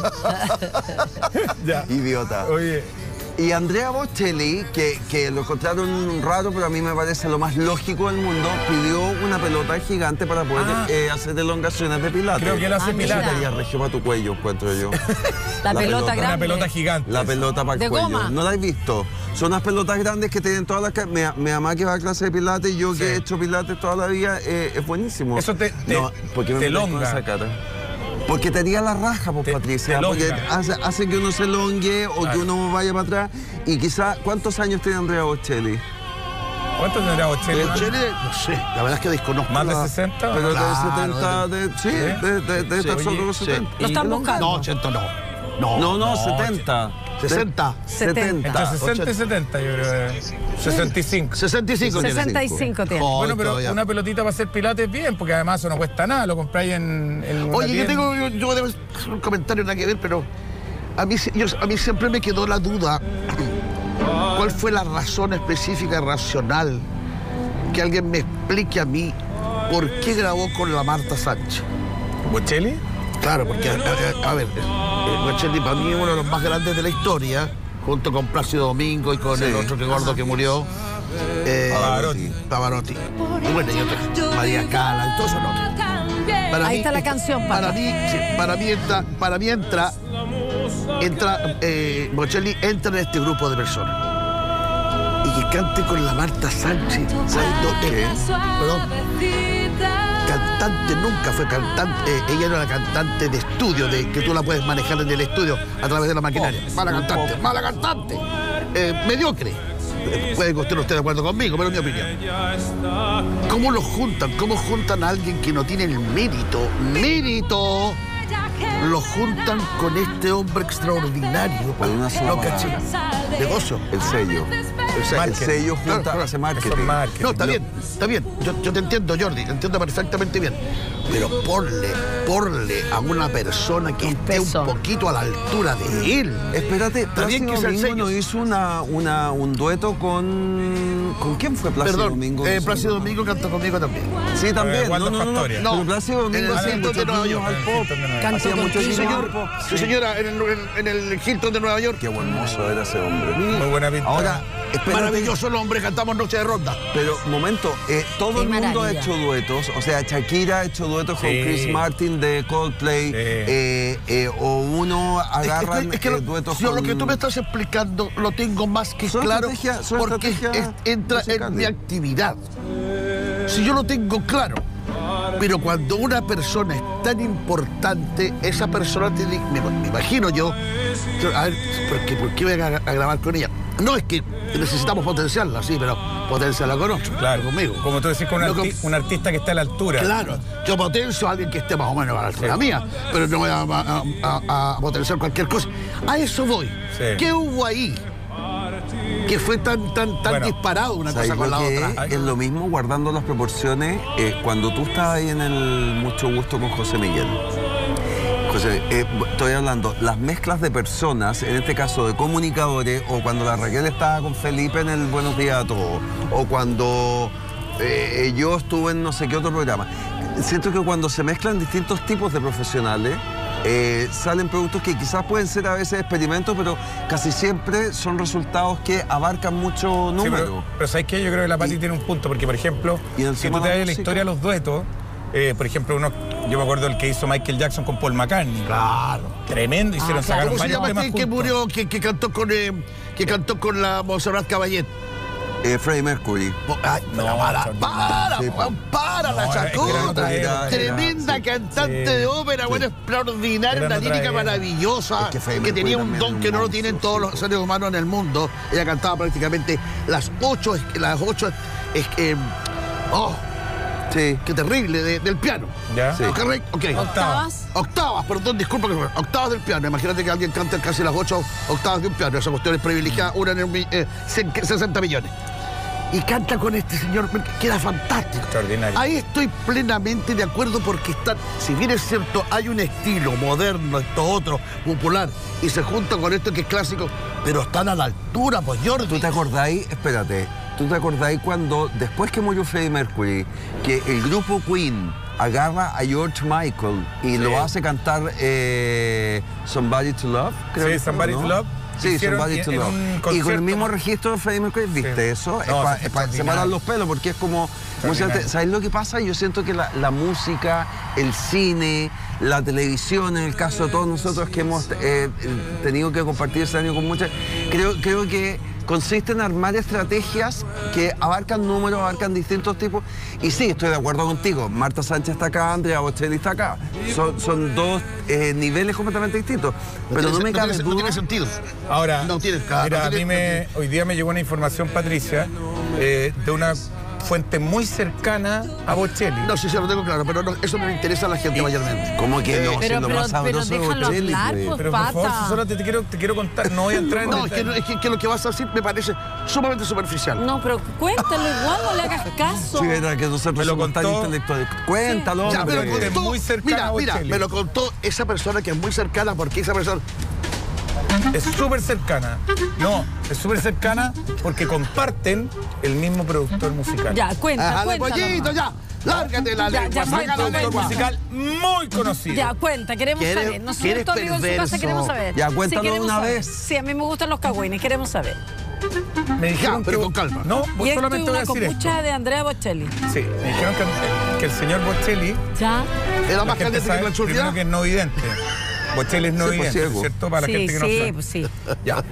Ya. Idiota. Oye. Y Andrea Bocelli, que lo encontraron raro, pero a mí me parece lo más lógico del mundo, pidió una pelota gigante para poder hacer elongaciones de pilates. Creo que él hace pilates. Sería regio para tu cuello, encuentro yo. La pelota grande. Una pelota gigante. La pelota para el cuello. Goma. ¿No la has visto? Son unas pelotas grandes que tienen todas las... Mi mamá que va a clase de pilates y yo que he hecho pilates toda la vida, es buenísimo. Eso te elonga. Esa cara? Porque te haría la raja, pues, Patricia. Porque hace que uno se elongue o que uno vaya para atrás. Y quizá, ¿cuántos años tiene Andrea Bocelli? ¿Cuántos tendrá Bocelli? Bocelli, no sé, la verdad es que desconozco. ¿Más de 60? Pero claro, de 70, de estar solo los 70. ¿Lo están buscando? No, 80 no. No, 70. 60. 70. Entre 60 y 70, yo creo. 65. 65 tiene. Bueno, pero una pelotita para hacer pilates bien, porque además eso no cuesta nada, lo compráis en Oye, yo debo hacer un comentario, nada que ver, pero a mí siempre me quedó la duda. ¿Cuál fue la razón específica, racional? Que alguien me explique a mí por qué grabó con la Marta Sánchez. ¿Bocelli? Claro, porque, a ver, Bocelli para mí es uno de los más grandes de la historia, junto con Plácido Domingo y con el otro que gordo que murió. Pavarotti. Y bueno, y otros, María Cala y todo eso, ¿no? Ahí está la canción, para mí entra Bocelli entra en este grupo de personas. Y que cante con la Marta Sánchez. Perdón. Cantante, nunca fue cantante. Ella era la cantante de estudio, de que tú la puedes manejar en el estudio a través de la maquinaria. Mala cantante. Mediocre. Pueden estar ustedes de acuerdo conmigo, pero es mi opinión. ¿Cómo los juntan? ¿Cómo juntan a alguien que no tiene el mérito lo juntan con este hombre extraordinario. Con una sola No, caché. Negocio. El sello. El sello junta, hace marketing. No, está bien, está bien. Yo te entiendo, Jordi, te entiendo perfectamente bien. Pero ponle a una persona que esté un poquito a la altura de él. Espérate, también Plácido Domingo nos hizo un dueto con... ¿Con quién fue Plácido Domingo? Plácido Domingo cantó conmigo también. Sí, también. No. Pero Plácido Domingo en el Hilton de Nueva York. Hacía mucho señor. Sí, señora, en el Hilton de Nueva York. Qué buen mozo era ese hombre. Muy buena pinta. Ahora, espérate. Maravilloso el hombre, cantamos Noche de Ronda. Pero, momento, todo el mundo ha hecho duetos. O sea, Shakira ha hecho duetos con Chris Martin de Coldplay. O uno agarra duetos con... Lo que tú me estás explicando lo tengo más que claro porque entra en mi actividad. Si yo lo tengo claro, pero cuando una persona es tan importante, esa persona te dice, me imagino yo, a ver, ¿por qué voy a grabar con ella? No es que necesitamos potenciarla, sí, pero potenciarla con otro. Claro, conmigo. Como tú decís, con un artista que está a la altura. Claro, yo potencio a alguien que esté más o menos a la altura mía, pero no voy a potenciar cualquier cosa. A eso voy. Sí. ¿Qué hubo ahí? Que fue tan disparado una cosa con la otra. Es lo mismo, guardando las proporciones, cuando tú estabas ahí en el Mucho Gusto con José Miguel. José, estoy hablando, las mezclas de personas, en este caso de comunicadores, o cuando la Raquel estaba con Felipe en el Buenos Días a Todos, o cuando yo estuve en no sé qué otro programa. Siento que cuando se mezclan distintos tipos de profesionales, salen productos que quizás pueden ser a veces experimentos, pero casi siempre son resultados que abarcan mucho número. Sí, pero ¿sabes qué? Yo creo que la Pati tiene un punto, porque, por ejemplo, si tú te das la historia de los duetos, por ejemplo, yo me acuerdo del que hizo Michael Jackson con Paul McCartney. Claro. Tremendo, sacaron ¿Cómo se llama temas este que murió, que cantó con la Montserrat Caballé? Freddie Mercury. Ay, para la chacota. Tremenda cantante de ópera, bueno, extraordinaria, una lírica maravillosa, que tenía un don que no lo tienen todos los seres humanos en el mundo. Ella cantaba prácticamente las ocho sí, qué terrible, del piano. ¿Ya? Sí. ¿Correcto? Okay. Octavas, perdón, disculpa que octavas del piano. Imagínate que alguien canta casi las 8 octavas de un piano. Esa cuestión es privilegiada, una en 60 millones. Y canta con este señor, queda fantástico. Extraordinario. Ahí estoy plenamente de acuerdo porque si bien es cierto, hay un estilo moderno, esto otro, popular, y se junta con esto que es clásico, pero están a la altura, pues Jordi. ¿Tú te acordáis? Espérate. ¿Tú te acordáis cuando, después que murió Freddie Mercury, que el grupo Queen agarra a George Michael y lo hace cantar Somebody to Love? Creo sí, Somebody to Love. Sí, Somebody to Love. Y con el mismo registro de Freddie Mercury, ¿viste eso? Es para separar los pelos, porque es como... ¿Sabes lo que pasa? Yo siento que la música, el cine, la televisión, en el caso de todos nosotros que hemos tenido que compartir ese año con muchas... Creo que consiste en armar estrategias que abarcan números, abarcan distintos tipos. Y sí, estoy de acuerdo contigo. Marta Sánchez está acá, Andrea Bocelli está acá. Son dos niveles completamente distintos. Pero no me cabe duda. No tiene sentido. Ahora, no tiene, mira, hoy día me llegó una información, Patricia, de una fuente muy cercana a Bocelli. No, sí, lo tengo claro, pero eso no le interesa a la gente mayormente. ¿Cómo que no? Siendo más sabroso de Bocelli. Pero por favor, solo te quiero contar, no voy a entrar en detalle. Es que lo que vas a decir me parece sumamente superficial. No, pero cuéntalo igual, no le hagas caso. Sí, verdad que nosotros me lo contamos intelectual. Cuéntalo. Ya, me lo contó, muy cercana a Bocelli. Mira, me lo contó esa persona que es muy cercana, porque esa persona... Es súper cercana. No, es súper cercana porque comparten el mismo productor musical. Ya, cuéntalo. Pollito, ya. Lárgate la lengua, saca la lengua. Musical muy conocido. Ya, cuenta, queremos saber. Nosotros, amigos en su casa, queremos saber. Ya, cuéntalo una vez. Sí, a mí me gustan los cagüines, queremos saber. Me dijeron pero con calma. No, y solamente voy a decir esto de Andrea Bocelli. Sí, me dijeron que el señor Bocelli... ¿Ya? Era más caliente que la churria. Primero que es no vidente. Bocelli es no vidente, ¿cierto? Para la gente que no sabe. Pues sí. Ya.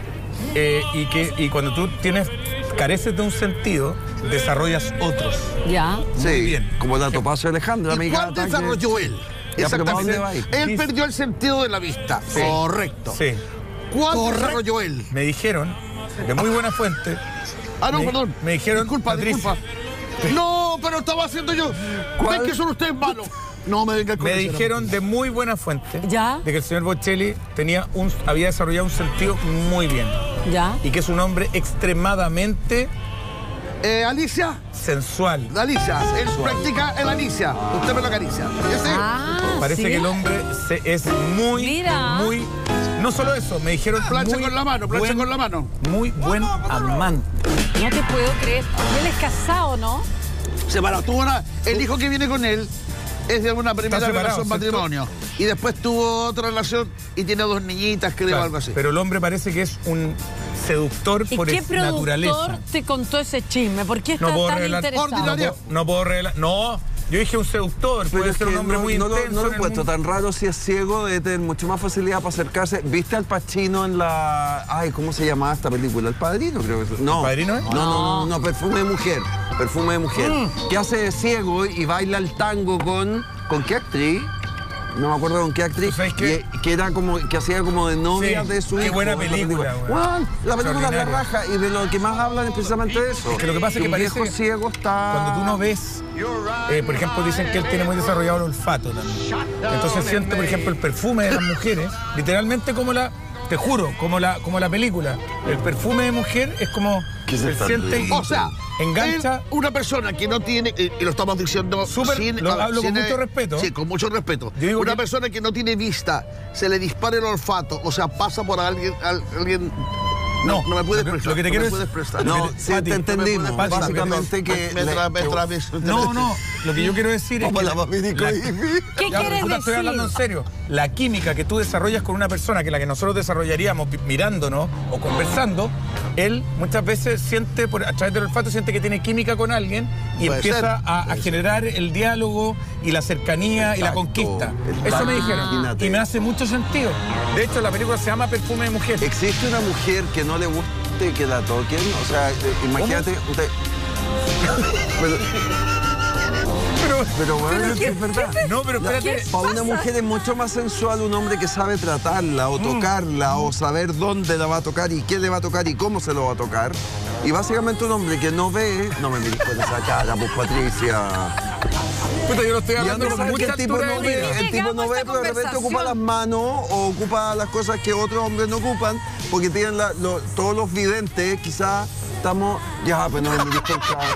Y cuando tú careces de un sentido, desarrollas otros. Ya. Sí, bien. Como el Topacio Alejandro, amiga. ¿Cuál desarrolló él? Exactamente. Él perdió el sentido de la vista. Sí. Correcto. Sí. ¿Cuál desarrolló él? Me dijeron, de muy buena fuente. Perdón. Me dijeron. Disculpa. No, pero estaba haciendo yo. ¿Ven que son ustedes malos? No me venga con Me eso, dijeron de muy buena fuente ¿Ya? de que el señor Bocelli había desarrollado un sentido muy bien. ¿Ya? Y que es un hombre extremadamente Alicia. sensual. Alicia, él practica el Alicia. Usted me lo acaricia. Parece ¿sí? que el hombre es muy, Mira. muy... No solo eso, me dijeron Plancha muy con la mano, plancha buen- con la mano. Muy buen amante. No te puedo creer. Él es casado, ¿no? Separado. El hijo que viene con él es de una primera separado, relación ¿cierto? matrimonio. Y después tuvo otra relación y tiene 2 niñitas, creo, Claro, algo así. pero el hombre parece que es un seductor ¿Y por qué naturaleza. productor te contó ese chisme? ¿Por qué está No puedo tan revelar. interesado? No puedo revelar. No, yo dije un seductor, Pero puede es ser que un hombre muy no intenso. lo en he el puesto mundo. tan raro si es ciego, debe tener mucho más facilidad para acercarse. ¿Viste al Pacino en la... Ay, ¿cómo se llamaba esta película? El Padrino, creo que es. No. ¿El Padrino es? No, Perfume de Mujer. Perfume de Mujer. Que hace de ciego y baila el tango con... ¿Con qué actriz? No me acuerdo con qué actriz. ¿Sabes qué? Que era como... Que hacía como de novia Sí, de su qué hijo. buena en la película, güey. Juan, la película es la Extraordinaria. raja. Y de lo que más hablan es precisamente de eso. Es que lo que pasa es que un parece viejo que ciego está... Cuando tú no ves, por ejemplo, dicen que él tiene muy desarrollado el olfato también. Entonces siente, por ejemplo, el perfume de las mujeres, literalmente como te juro, como la película. El perfume de mujer es como ¿Qué se se está siente riendo? O sea, engancha. él, una persona que no tiene, y lo estamos diciendo Hablo con mucho respeto. Sí, con mucho respeto. Yo digo Una que- persona que no tiene vista, se le dispara el olfato, o sea, pasa por alguien. No me puede expresar. lo que te no quiero me puede es- expresar. No, Pati, sí, te entendimos. no me puede expresar. Básicamente que... No, lo que yo quiero decir es Como que la papi Nico ¿Qué Ya, quieres puta, estoy decir? hablando en serio. La química que tú desarrollas con una persona, que la que nosotros desarrollaríamos mirándonos o conversando, él muchas veces siente, a través del olfato, siente que tiene química con alguien y Puede empieza ser, a generar el diálogo y la cercanía y la Exacto, conquista. el Eso tacto, me dijeron. imagínate. Y me hace mucho sentido. De hecho, la película se llama Perfume de Mujer. ¿Existe una mujer que no le guste que la toquen? O sea, imagínate, usted... Pero bueno, es verdad. No, pero espérate. Para una mujer es mucho más sensual un hombre que sabe tratarla o tocarla o saber dónde la va a tocar y qué le va a tocar y cómo se lo va a tocar. Y básicamente un hombre que no ve... No me mires con esa cara, pues, Patricia. Puta, yo lo estoy Y hablando anda a con saber que mucha el tipo altura no de ve, mira. el tipo no ve, pero de repente ocupa las manos o ocupa las cosas que otros hombres no ocupan, porque tienen todos los videntes, quizás estamos... Ya, pero no me mires con cara.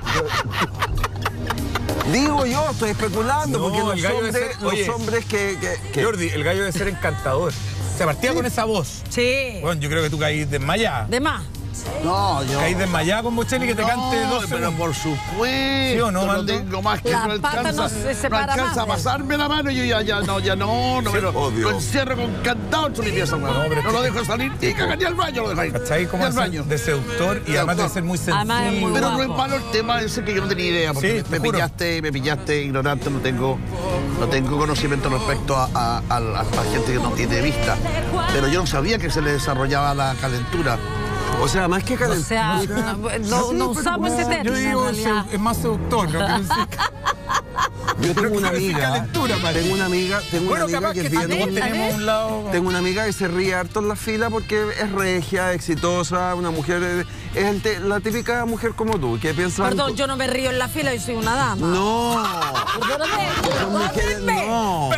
Digo yo, estoy especulando, No, porque el gallo debe ser- los oye, hombres que... Jordi, el gallo debe ser encantador. Se partía con esa voz. Sí. Bueno, yo creo que tú caís desmayada. De más. No, yo. Caís desmayada con Bocelli que te cante dos pero segundos. por supuesto. ¿Sí o no, no Mando? tengo más que La no pata alcanza. no se separa alcanza a más. pasarme la mano y yo ya no me lo, obvio. lo encierro con cantado en su limpieza, No, pero no lo dejo salir ni cagar ni al baño lo dejo ahí. ¿Cachai? Como Ni al hacer baño. de seductor y además de ser muy Además es muy sensible. Pero no es guapo. malo el tema ese que yo no tenía idea, porque Sí, me te juro. pillaste ignorante, no tengo conocimiento respecto a la gente que no tiene vista. Pero yo no sabía que se le desarrollaba la calentura. O sea, más que O calentura... sea, no usamos ese término. Yo digo, en realidad. es más seductor. ¿No? Yo tengo una Quiero decir amiga, calentura, madre. tengo una amiga Bueno, capaz que que es todos bien... tenemos un lado... Tengo una amiga que se ríe harto en la fila porque es regia, exitosa, una mujer... Es la típica mujer como tú, que piensa... Perdón, yo no me río en la fila, yo soy una dama. No. Perdóname, Son mujeres... perdónenme. No.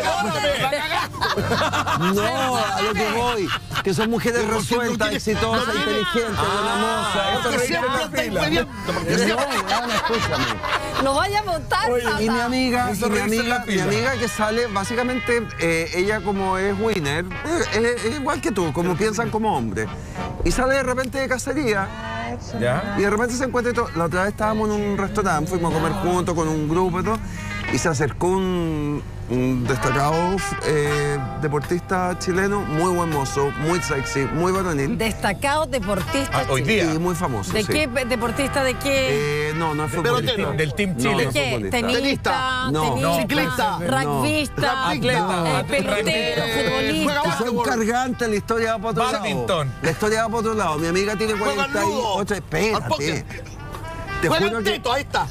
No, a lo que voy. Que son mujeres resueltas, exitosas, inteligentes, buena moza. Esto Porque es siempre reír en está la fila. impidiendo, porque No, siempre- weón, escúchame. No vaya a montar, Y mi amiga, Eso reírse en la mi fila. amiga que sale, básicamente, ella como es winner, es igual que tú, como piensan como hombres. Y sale de repente de cacería ¿Ya? y de repente se encuentra y todo. La otra vez estábamos en un restaurante, fuimos a comer juntos con un grupo y todo, y se acercó un destacado deportista chileno, muy buen mozo, muy sexy, muy varonil Destacado deportista. Hoy día. y muy famoso. ¿De sí. qué deportista? ¿De qué? No es futbolista. Del Team No, Chile. no es ¿Qué? futbolista. Tenista, No. tenista, Ciclista. rugbyista, Atleta. pelotero, Juega futbolista. Es un cargante, la historia va para otro lado. Badminton. La historia va para otro lado. Mi amiga tiene Juega al 48. ludo. Al Espérate. póker. Te Juega juro el que... teto, ahí está.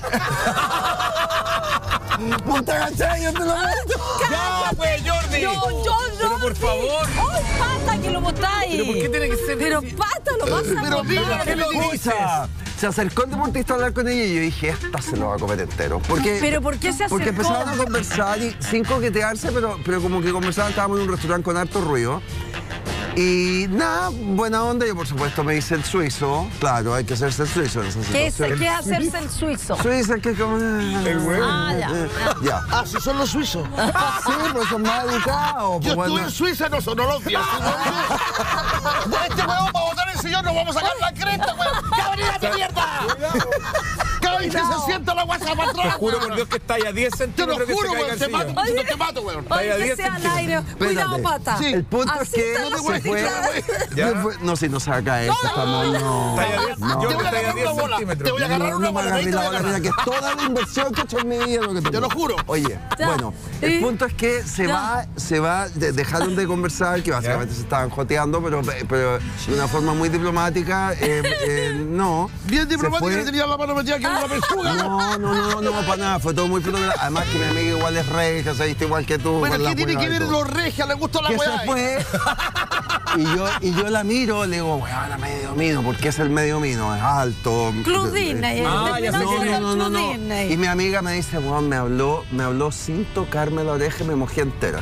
¡Puta gachai, yo te lo meto! ¡Ya, pues, Jordi! No, yo Pero por favor. ¡Ay, pata, que lo botáis! ¿Pero por qué tiene que ser Pero así? pata, lo vas a Pero botar. mira, ¿Qué lo dices? Escucha, Se acercó el deportista a hablar con ella y yo dije, esta se lo va a comer entero. ¿Pero por qué se acercó? Porque empezaron a conversar y sin coquetearse, pero como que conversaban, estábamos en un restaurante con harto ruido. Y nada, buena onda, yo por supuesto me hice el suizo. Claro, hay que hacerse el suizo en esa situación. ¿Qué es hacerse el suizo? Suizo, que es como... El huevo. Ya. Ah, si son los suizos. Sí, pues son más educados. Yo estuve en Suiza, no sonó los días. Este huevón va a botar el sillón, nos vamos a sacar la cresta, huevón. ¡Cabrera de mierda! Cada vez que se sienta la guasa para atrás. Te juro por Dios que está ahí a 10 centímetros. Te lo juro, que weón, te mato, te mato, weón. Oye, que sea al aire. Cuidado, pata. Sí. El punto es que se fue. No, si no se va a caer. No. Yo que estoy a 10 centímetros. Te voy a agarrar una bola. Que toda la inversión que he hecho en mi vida lo que te lo juro. Oye, bueno, el punto es que se va, dejaron de conversar, que básicamente se estaban joteando, pero de una forma muy diplomática. No. Bien diplomática, que tenía la mano metida que era una pechuga. No, para nada, fue todo muy fotográfico. Además que mi amiga igual es regia, se viste igual que tú. Bueno, ¿qué tiene que ver los regias? Le gustó la weá. Se fue. Y yo la miro, le digo, weón, medio mino, porque es el medio mino, es alto. Club Disney. No. Y mi amiga me dice, weón, me habló sin tocarme la oreja y me mojé entera.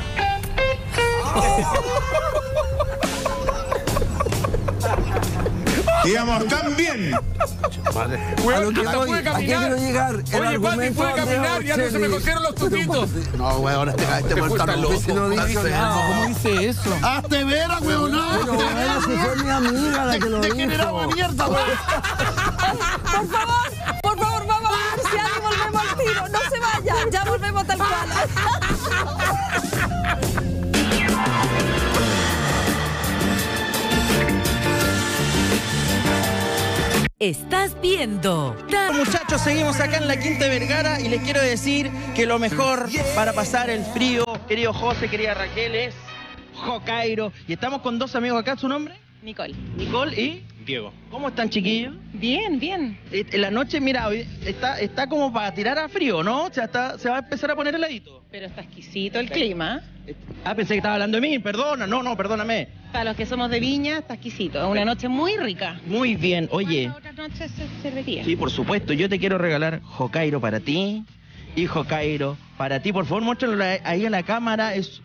Digamos, también. Weón, hasta puede caminar. Llegar. Oye, Pati, puede caminar, ya no se me cogieron los tutitos. No, weón, este muerto loco. No dice nada. ¿Cómo dice eso? ¡Hazte vera, weón! Si fue mi amiga la que lo dijo. ¡Degenerado de mierda, weón! Por favor, vamos a ver si alguien volvemos al tiro. No se vaya, ya volvemos tal cual. Estás viendo. Muchachos, seguimos acá en la Quinta de Vergara y les quiero decir que lo mejor para pasar el frío, querido José, querida Raquel, es Hokairo. Y estamos con dos amigos acá, ¿su nombre? Nicole. Nicole y Diego. ¿Cómo están, chiquillos? Bien, bien. La noche, mira, está como para tirar a frío, ¿no? O sea, se va a empezar a poner heladito. Pero está exquisito el clima. Pensé que estaba hablando de mí, perdona. No, perdóname. Para los que somos de Viña, está exquisito. Es una noche muy rica. Muy bien, oye. Otra noche se serviría. Sí, por supuesto. Yo te quiero regalar Hokairo para ti y Hokairo para ti. Por favor, muéstralo ahí a la cámara. Es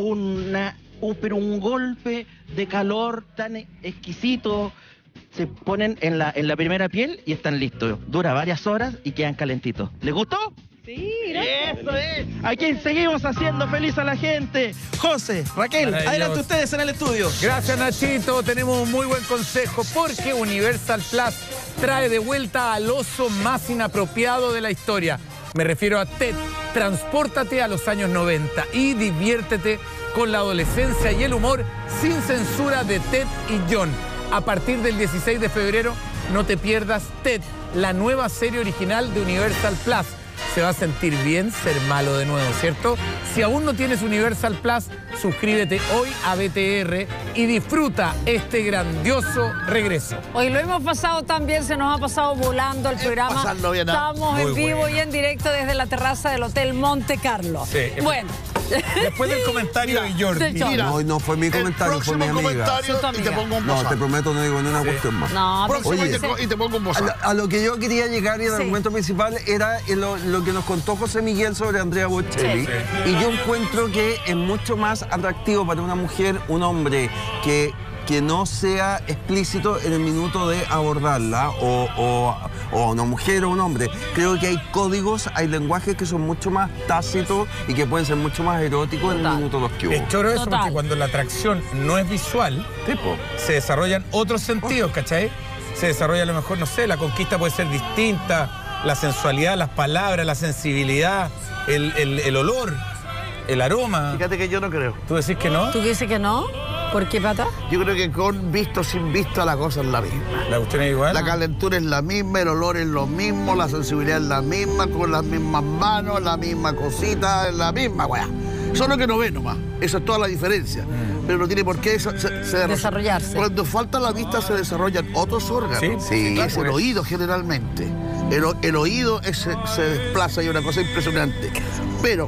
pero un golpe de calor tan exquisito. Se ponen en la primera piel y están listos. Dura varias horas y quedan calentitos. ¿Les gustó? Sí, gracias. Eso es. Aquí seguimos haciendo feliz a la gente. José, Raquel, adelante ustedes en el estudio. Gracias, Nachito. Tenemos un muy buen consejo porque Universal Plus trae de vuelta al oso más inapropiado de la historia. Me refiero a Ted. Transpórtate a los años 90 y diviértete con la adolescencia y el humor sin censura de Ted y John. A partir del 16 de febrero, no te pierdas Ted, la nueva serie original de Universal Plus. Se va a sentir bien ser malo de nuevo, ¿cierto? Si aún no tienes Universal Plus, suscríbete hoy a BTR y disfruta este grandioso regreso. Hoy lo hemos pasado tan bien, se nos ha pasado volando el programa. Bien, estamos en vivo y en directo desde la terraza del Hotel Monte Carlo. Sí. Bueno. Después del comentario de Jordi. No fue mi comentario, fue mi amiga. Y te pongo un No, te prometo, no digo ni una cuestión más. No, próximo y te pongo un bozal. A lo que yo quería llegar y el argumento principal era lo que nos contó José Miguel sobre Andrea Bocelli. Y yo encuentro que es mucho más atractivo para una mujer, un hombre que no sea explícito en el minuto de abordarla, o una mujer o un hombre. Creo que hay códigos, hay lenguajes que son mucho más tácitos y que pueden ser mucho más eróticos en el minuto los que hubo. Es choro eso porque cuando la atracción no es visual, se desarrollan otros sentidos, ¿cachai? Se desarrolla a lo mejor, no sé, la conquista puede ser distinta, la sensualidad, las palabras, la sensibilidad, el olor, el aroma. Fíjate que yo no creo. ¿Tú decís que no? ¿Tú dices que no? ¿Por qué, Pata? Yo creo que con visto, sin visto, la cosa es la misma. ¿La cuestión es igual? La calentura es la misma, el olor es lo mismo, la sensibilidad es la misma, con las mismas manos, la misma cosita, es la misma, weá. Solo que no ve nomás. Esa es toda la diferencia. Pero no tiene por qué desarrollarse. Cuando falta la vista se desarrollan otros órganos. Sí, es el oído generalmente. El oído se desplaza y es una cosa impresionante. Pero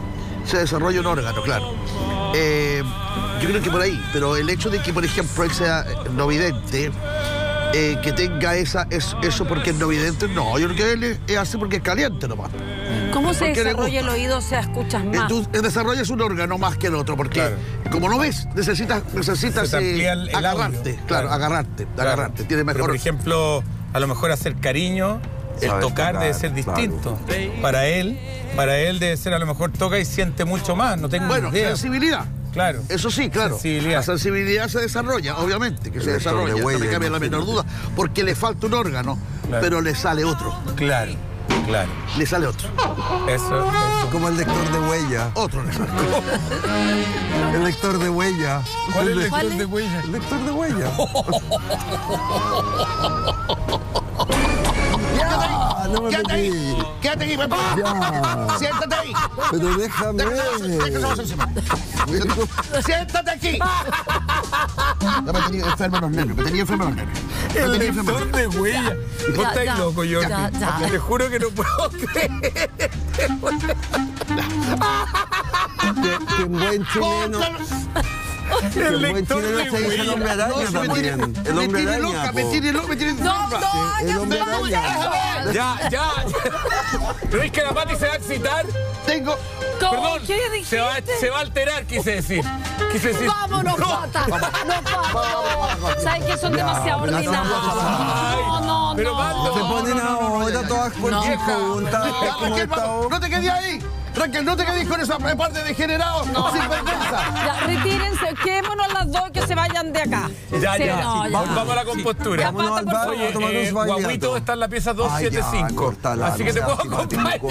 se desarrolla un órgano, claro. Yo creo que por ahí, pero el hecho de que, por ejemplo, él sea no vidente, que tenga eso porque es no evidente. No, yo creo que él es así porque es caliente nomás. ¿Cómo se desarrolla el oído? O sea, escuchas más. Tú desarrollas un órgano más que el otro, porque como no ves, necesitas agarrarte. Claro, agarrarte. Tiene mejor. Pero, por ejemplo, a lo mejor hacer cariño, el tocar debe ser distinto. Para él debe ser, a lo mejor toca y siente mucho más. No tengo idea. Sensibilidad. Claro. Eso sí, claro. La sensibilidad se desarrolla, obviamente, que se desarrolla. No me cabe la menor duda, porque le falta un órgano, pero le sale otro. Claro. Le sale otro. Eso. Como el lector de huella. Otro le sale. El lector de huella. ¿Cuál es el lector de huella? El lector de huella. No me Quédate ahí, siéntate ahí. Pero déjame. Siéntate aquí. Ya me tenía enfermo los nenes. El lector de huella. Vos estás loco, Jordi. Te juro que no puedo creer. Qué buen chileno. El lector de huella. El hombre araña también. El hombre araña. Me tiene loco. El hombre araña. Ya. ¿No es que la Pati se va a excitar? Perdón, ¿Qué dijiste? se va a alterar, quise decir. Vámonos, Pata. No. ¿Sabes que son demasiado ordinarios? No. Pero se ponen ahora todas juntas. No te quedes ahí. Raquel, no te quedes con esa parte de generado sin vergüenza. Ya, retírense, quedémonos las dos que se vayan de acá. Ya. Vamos a la compostura. Oye, Guaguito está en la pieza 275. Así que te puedo acompañar.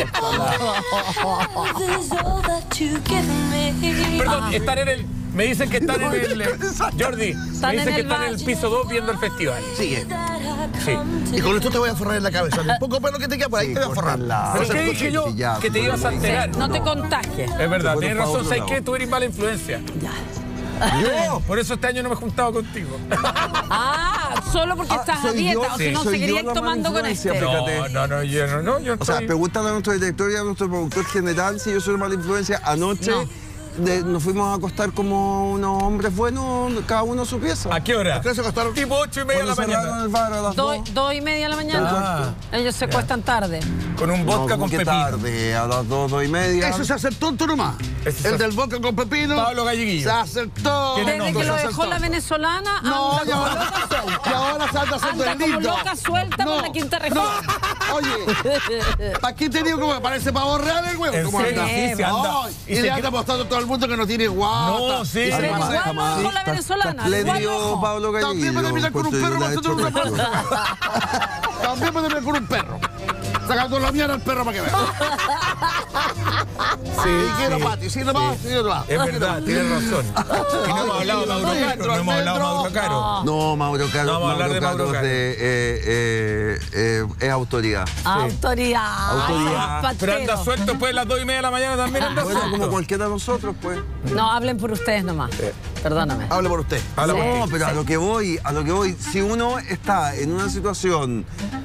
Perdón, están en el... Me dicen que están en el... Jordi, me dicen que están en el piso 2 viendo el festival. Sigue. Sí. Y con esto te voy a forrar en la cabeza. Un poco pelo que te queda por ahí te voy a forrar. ¿Pero qué dije yo? Que te ibas a alterar. No te contagies. Es verdad, tienes razón. ¿Sabes qué? Tú eres mala influencia. Yo, por eso este año no me he juntado contigo. Solo porque estás a dieta, o si no seguirías tomando con este. No, yo o sea, pregúntale a nuestro director y a nuestro productor general si yo soy una mala influencia. Anoche nos fuimos a acostar como unos hombres buenos, cada uno a su pieza. ¿A qué hora? ¿A qué hora se acostaron? Tipo 8:30 de la mañana. El bar a las 2:30 de la mañana. Ellos se acuestan tarde. Con un vodka con pepino. Tarde, a las 2:30. Eso se hace tonto nomás. El del vodka con pepino. Pablo Galleguillo. Se hace tonto. Desde que lo dejó la venezolana, no, y ahora se anda haciendo el lindo. Como loca suelta por la quinta región. Oye, aquí te digo como parece pavo real el huevo. ¿Cómo anda? Sí, se anda. Y le anda apostando todo el mundo que no tiene guata. No, sí. Pero igual no dejó la venezolana. Espléndido Pablo Galleguillo. También puede mirar con un perro. También puede mirar con un perro. Sacando la mierda al perro para que vea. Sí, quiero Pati, sí, nomás. Es verdad, tienes razón. Y no hemos hablado de Mauro Caro. No hemos hablado de Mauro Caro. No, Mauro Caro. No vamos a hablar de Mauro Caro. Es autoridad. Autoridad. Pero anda suelto después de las 2:30 de la mañana también anda bueno, suelto. como cualquiera de nosotros, pues. No, hablen por ustedes nomás. Perdóname. Hable por usted. No, pero a lo que voy, si uno está en una situación...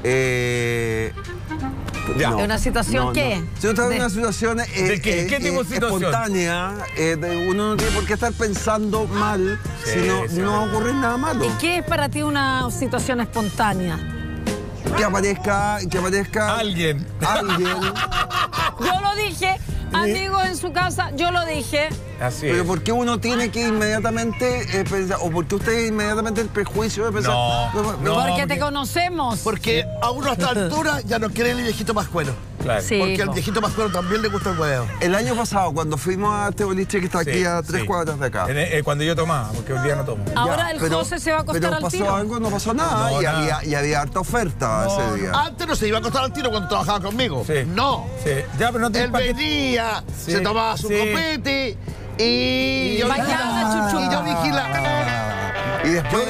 ¿En una situación qué? Si uno está en una situación ¿de qué? ¿Qué tipo de situación? Espontánea, uno no tiene por qué estar pensando mal si no va a ocurrir nada malo. ¿Y qué es para ti una situación espontánea? Que aparezca alguien. Yo lo dije, amigos en su casa, yo lo dije. Así pero es. ¿por qué uno tiene que inmediatamente pensar, o por qué usted inmediatamente el prejuicio de pensar? Porque te conocemos. Porque a uno a esta altura ya no quiere el viejito pascuero. Claro. Sí, porque al viejito pascuero también le gusta el huevo. El año pasado, cuando fuimos a este boliche que está aquí a 3 cuadras de acá. Cuando yo tomaba, porque hoy día no tomo. Ahora el José se va a acostar al tiro. Pasó algo, no pasó nada. Y había harta oferta ese día. Antes no se iba a acostar al tiro cuando trabajaba conmigo. Sí. No. Sí. Ya, pero no te él venía, se tomaba su copete y yo vigilaba. Y después...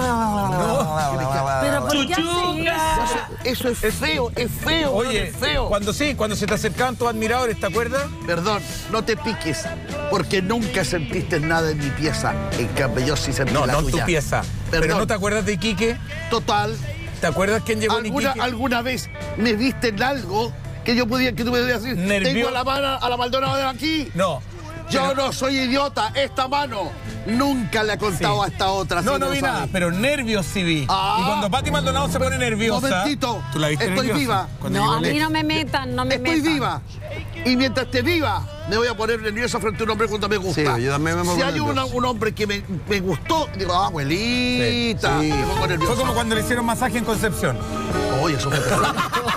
Pero ¿por qué eso es feo, es feo. Oye, es feo. Cuando se te acercaban tus admiradores, ¿te acuerdas? Perdón, no te piques, porque nunca sentiste nada en mi pieza. En cambio, yo sí sentí la tuya. No, en tu pieza. Perdón. ¿Pero no te acuerdas de Iquique? Total. ¿Te acuerdas quién llegó en Iquique? ¿Alguna vez me viste en algo que tú me podías decir? Nervio. Tengo la mano a la Maldonado de aquí. No. Yo no soy idiota. Esta mano nunca le ha contado a esta otra. No, no vi nada, pero nervios sí vi. Y cuando Pati Maldonado se pone nerviosa... Momentito. ¿Tú la viste Estoy nerviosa? viva. No, a mí no me metan, no me metan. Estoy viva. Y mientras esté viva, me voy a poner nerviosa frente a un hombre cuando me gusta. Sí, yo también me pongo si hay nervioso. un hombre que me gustó, digo, abuelita. Sí. Me pongo nerviosa. Fue como cuando le hicieron masaje en Concepción. Oye, eso fue terrible.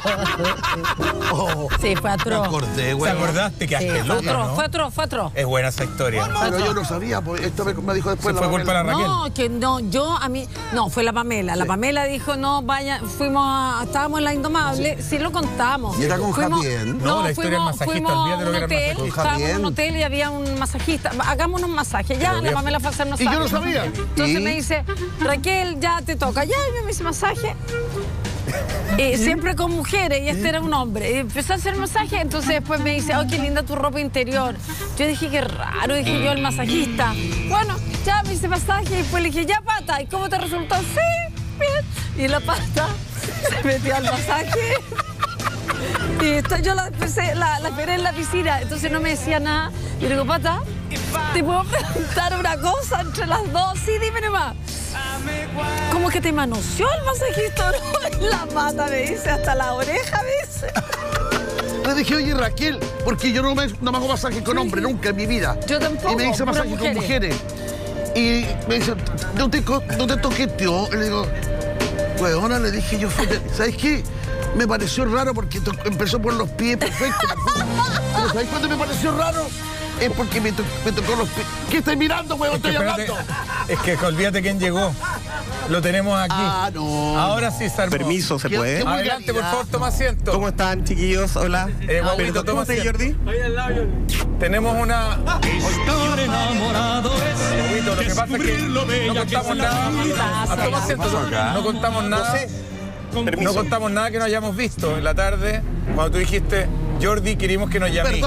Sí, fue atroz. Me acordé, ¿Te güey. acordaste? Que Sí, asqueroso, fue atroz, ¿no? fue atroz. Es buena esa historia. Pero yo no sabía, porque esto me dijo después Se fue culpa de la Raquel. No, que no, yo a mí, no, fue la Pamela. La Pamela dijo, no, vaya, estábamos en la Indomable, sí lo contamos. ¿Y era con Javier? No, la historia del masajista, fuimos olvídate a lo un que era el hotel, masajista. estábamos en un hotel y había un masajista. Hagámonos un masaje, ya, la Pamela fue a hacernos Y yo masaje. no sabía. Entonces me dice, Raquel, ya te toca, ya, y me hice masaje. Siempre con mujeres y este era un hombre. Y empezó a hacer masaje, entonces después me dice, oh, qué linda tu ropa interior. Yo dije, qué raro, dije yo, el masajista. Bueno, ya me hice masaje y después le dije, ya, Pata, ¿y cómo te resultó? Sí, bien. Y la Pata se metió al masaje. Y yo la esperé en la piscina, entonces no me decía nada. Y le digo, Pata, ¿te puedo preguntar una cosa entre las dos? Sí, dime nomás. ¿Cómo que te manoseó el masajista? No, la Pata me dice, hasta la oreja me dice. Le dije, oye, Raquel, porque yo no me hago masaje con hombres nunca en mi vida. Yo tampoco. Y me hice masaje con mujeres. Y me dice, no te toqueteó. Y le digo, weona, le dije yo, ¿sabes qué? Me pareció raro porque empezó por los pies, perfecto. Pero ¿sabes cuándo me pareció raro? Es porque me tocó los pies. ¿Qué estás mirando, weón? Estoy hablando. Es que olvídate quién llegó. Lo tenemos aquí. Ah, no. Ahora sí, Salvo. Permiso, ¿se puede? Adelante, por favor, toma asiento. ¿Cómo están, chiquillos? Hola. Guaguito, toma ¿Cómo estás, asiento. Jordi? Ahí al lado, Tenemos una... Estar enamorado es Lo que pasa es que no contamos nada. Toma asiento. No contamos nada. No contamos nada que no hayamos visto en la tarde cuando tú dijiste, Jordi, queríamos que nos llame.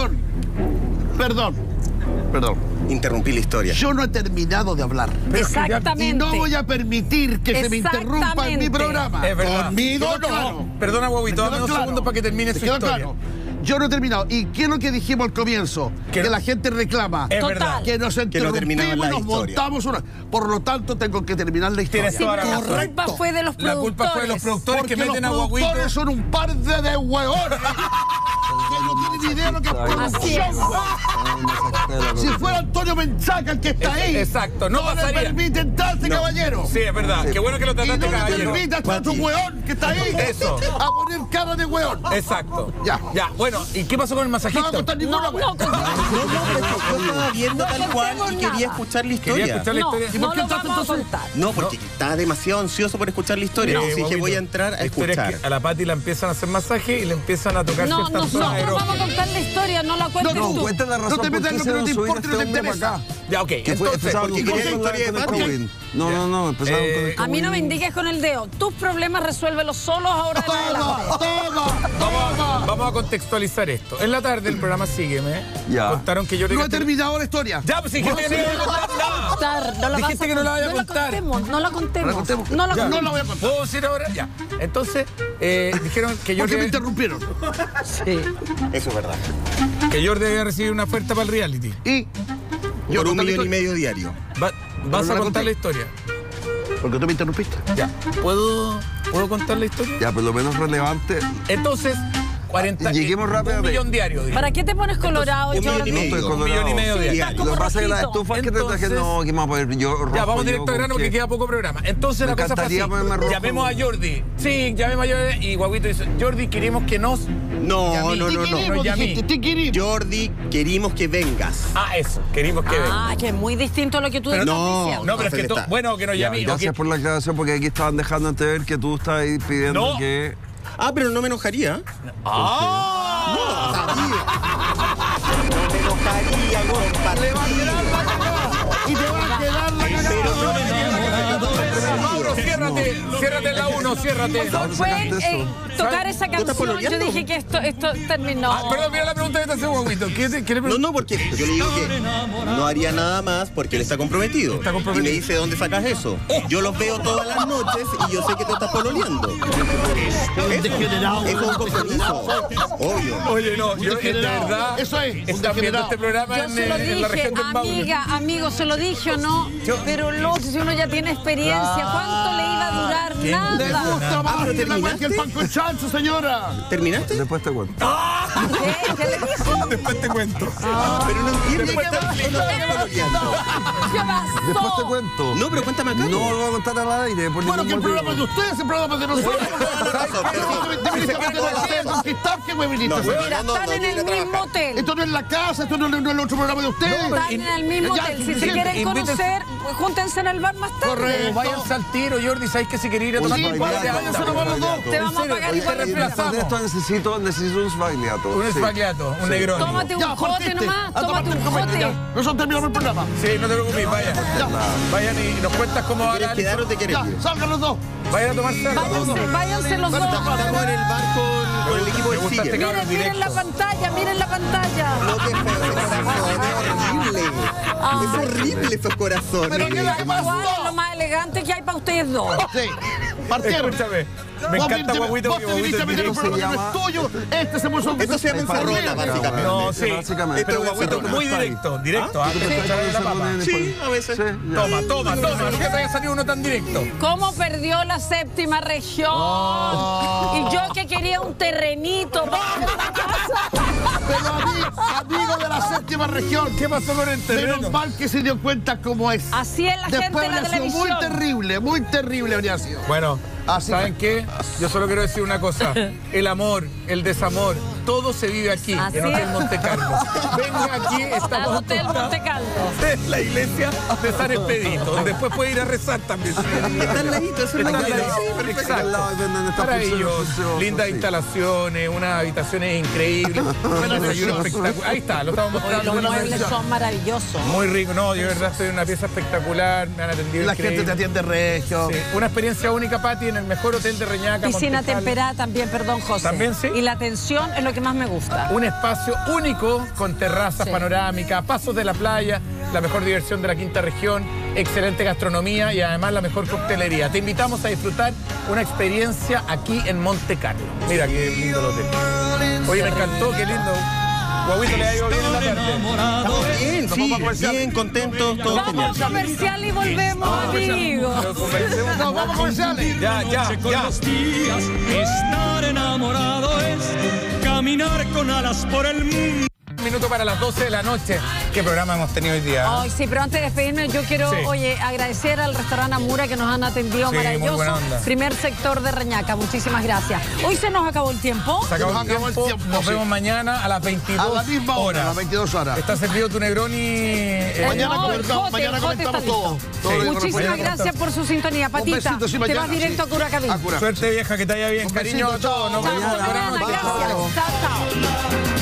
Perdón. Interrumpí la historia. Yo no he terminado de hablar. Exactamente. Y no voy a permitir que se me interrumpa en mi programa. Es verdad. Conmigo no. Claro. Perdona, Guaguito, dame dos segundos para que termine su historia. Claro. Yo no he terminado. ¿Y qué es lo que dijimos al comienzo? Que la gente reclama. Es verdad. Que nos interrumpimos y nos montamos una. Por lo tanto, tengo que terminar la historia. Tienes toda la razón. La culpa fue de los productores. La culpa fue de los productores Porque que meten a los Guaguito. productores son un par de hueones. Que no tienen ni idea de lo que es Así es. Si fuera Antonio Menchaca el que está ahí. Exacto, no pasaría. le permite entrarse, caballero. Sí, es verdad. Qué bueno que lo Y trataste, no le caballero. permite a otro hueón que está ahí. Eso. A poner cara de hueón. Exacto. Ya. Bueno, ¿y qué pasó con el No va masajista? a contar ninguna hueón. Yo estaba viendo tal cual y quería escuchar la Quería historia. escuchar la historia. ¿Y por qué entraste entonces? No, porque estaba demasiado ansioso por escuchar la historia. Entonces dije, voy a entrar a La historia es escuchar. que a la Pati la empiezan a hacer masaje y le empiezan a tocar No, ciertas zonas nosotros vamos a erógenas. contar la historia, no la cuentes No, tú. cuenta la razón No te por metas qué en lo que no te hicieron subir importa y no te este hombre para interesa. acá. Ya, ok. Que fue, Entonces, empezaron porque con quería la historia de el Pati. Kowin. No, empezaron con el A mí no me Kowin. indiques con el dedo. Tus problemas resuélvelos solos ahora en adelante. Vamos a contextualizar esto. En la tarde el programa Sígueme. Ya. Contaron que yo No he terminado la historia. Ya, pues dijiste que no iba a contar nada. Dijiste que no la vaya a contar. No la contemos. No la Ya. contemos. No la voy a contar. ¿Puedo decir ahora? Ya. Entonces, dijeron que Porque me Jordi, interrumpieron. Sí. Eso es verdad. que Jordi había recibido una oferta para el reality. Y Por 1,5 millones diario. ¿Vas no a la contar conté. la historia? porque tú me interrumpiste. Ya. ¿Puedo contar la historia? Ya, pero lo menos relevante. Entonces, 40... Lleguemos rápidamente. 1 millón diario. digo. ¿Para qué te pones colorado, un millón y Jordi? medio. Estoy 1,5 millones colorado. diario. Lo que pasa es que las rojito. estufas que te traje, Entonces- no, que me voy a poner yo rojo. Ya, vamos yo directo al grano con porque qué. queda poco programa. Entonces Me la cosa fue así. encantaría ponerme rojo. Llamemos a Jordi. Sí, llamemos a Jordi. Y Guaguito dice, Jordi, queremos que nos... No. Yamí. Jordi, queremos que vengas. Ah, eso. Queremos que venga. Ah, que es muy distinto a lo que tú estás diciendo. No, pero es que tú... Bueno, que nos Ya, llame. gracias por la aclaración porque aquí estaban dejando entrever que tú estás ahí pidiendo No. que... Ah, pero no me enojaría. ¡Ah! No me enojaría, compadre. Y te va a quedar la cagada. Mauro, ciérrate Ciérrate en la 1, ciérrate. Pueden tocar esa canción. Yo dije que esto terminó. Perdón, mira la pregunta que te hace Guaguito. No, porque yo le digo que no haría nada más porque él está comprometido. Y me dice, ¿dónde sacas eso? Yo los veo todas las noches y yo sé que te estás pololeando. Es un compromiso. Obvio. Oye, no, yo de verdad. Eso es. Están viendo este programa Yo se lo en la región del Maule. amigo, se lo dije o no. Pero luego, si uno ya tiene experiencia, ¿cuánto le iba a durar? Nada. Le gusta más que el pan con chancho, señora. ¿Terminaste? Después te cuento. ¿Qué le dijo? Después te cuento. Pero no entiendo. ¿Qué pasó? Después te cuento. No, pero cuéntame acá. No lo voy a contar al aire. Bueno, que el programa es de ustedes, el programa es de nosotros. Mira, están en el mismo hotel. Esto no es la casa, esto no es el otro programa de ustedes. Están en el mismo hotel. Si se quieren conocer, júntense en el bar más tarde. Correcto. Váyanse al tiro, Jordi. ¿Sabes que si queréis ir a tomar Sí, váyanse, nos vamos dos. Te vamos a pagar igual el reemplazamos. Esto necesito un sbagliato. Un espagliato, un negrón. Tómate un jote nomás, tómate un jote. Nosotros terminamos el programa. Sí, no te preocupes, vayan. Vayan y nos cuentas cómo va a ¿Quieres quedar o te quieres ir? Salgan los dos. Vayan a tomarse algo. Váyanse los dos. Estamos en el bar con el equipo del Sigue. Miren la pantalla, miren la pantalla. No, qué feo, es horrible esos corazones. Pero ¿qué Es lo más elegante que hay para ustedes dos. Sí. Partieron. Escúchame, me encanta Guaguito. Vos te viniste a meter un programa que no es tuyo. Este se puso... Esto se llama encerrona, básicamente. No, sí. Básicamente. Pero Guaguito, muy directo, directo. Sí, a veces. Toma. Nunca te haya salido uno tan directo. ¿Cómo perdió la séptima región? Y yo que quería un terrenito para la casa. Pero amigo de la séptima región. ¿Qué pasó con el terreno? Menos mal que se dio cuenta cómo es. Así es la gente Después de la habría sido televisión. muy terrible habría sido. Bueno, ¿saben qué? Yo solo quiero decir una cosa. El amor, el desamor, todo se vive aquí, Así en Hotel es. Monte Carlo. Vengan aquí, Al estamos Hotel Monte Carlo. en la iglesia de San Expedito, donde después puede ir a rezar también. Está al ladito, eso es Está lo al que ladito. Exacto. Maravilloso. Lindas instalaciones, unas habitaciones increíbles, un desayuno espectacular. Ahí está, lo estamos mostrando. Los muebles son maravillosos. Muy rico, no, yo de verdad estoy en una pieza espectacular, me han atendido La increíble. gente te atiende regio. Sí, una experiencia única, Pati, en el mejor hotel de Reñaca. Piscina Monte Carlo. temperada también, perdón, José. ¿También sí? Y la atención es lo que más me gusta. Un espacio único con terrazas panorámicas, pasos de la playa, la mejor diversión de la quinta región, excelente gastronomía y además la mejor coctelería. Te invitamos a disfrutar una experiencia aquí en Monte Carlo. Mira qué lindo el hotel. Oye, me encantó, qué lindo. Guaguito, le ha ido bien en la tarde. Estamos bien, sí, bien contentos, todos Vamos a comercial y volvemos, amigos. Nos vamos a comerciales. Ya. Los días, estar enamorado es caminar con alas por el mundo. Un minuto para las 12 de la noche. ¿Qué programa hemos tenido hoy día? Ay, sí, pero antes de despedirme, yo quiero, agradecer al restaurante Amura que nos han atendido Sí, muy maravilloso. buena onda. Primer sector de Reñaca, muchísimas gracias. Hoy se nos acabó el tiempo. Se acabó el tiempo. Nos vemos mañana a las 22 A la misma hora, a las 22 horas. Está servido tu Negroni. Mañana No, comentamos, Jote está todo. listo. Muchísimas gracias por su sintonía, Patita. besito, sí, Te mañana, vas directo a Curacaví. Suerte, vieja, que te vaya bien. Un Cariño besito, a todos. Nos chao. vemos. Hasta Buenas mañana, noches. gracias. Chao, chao.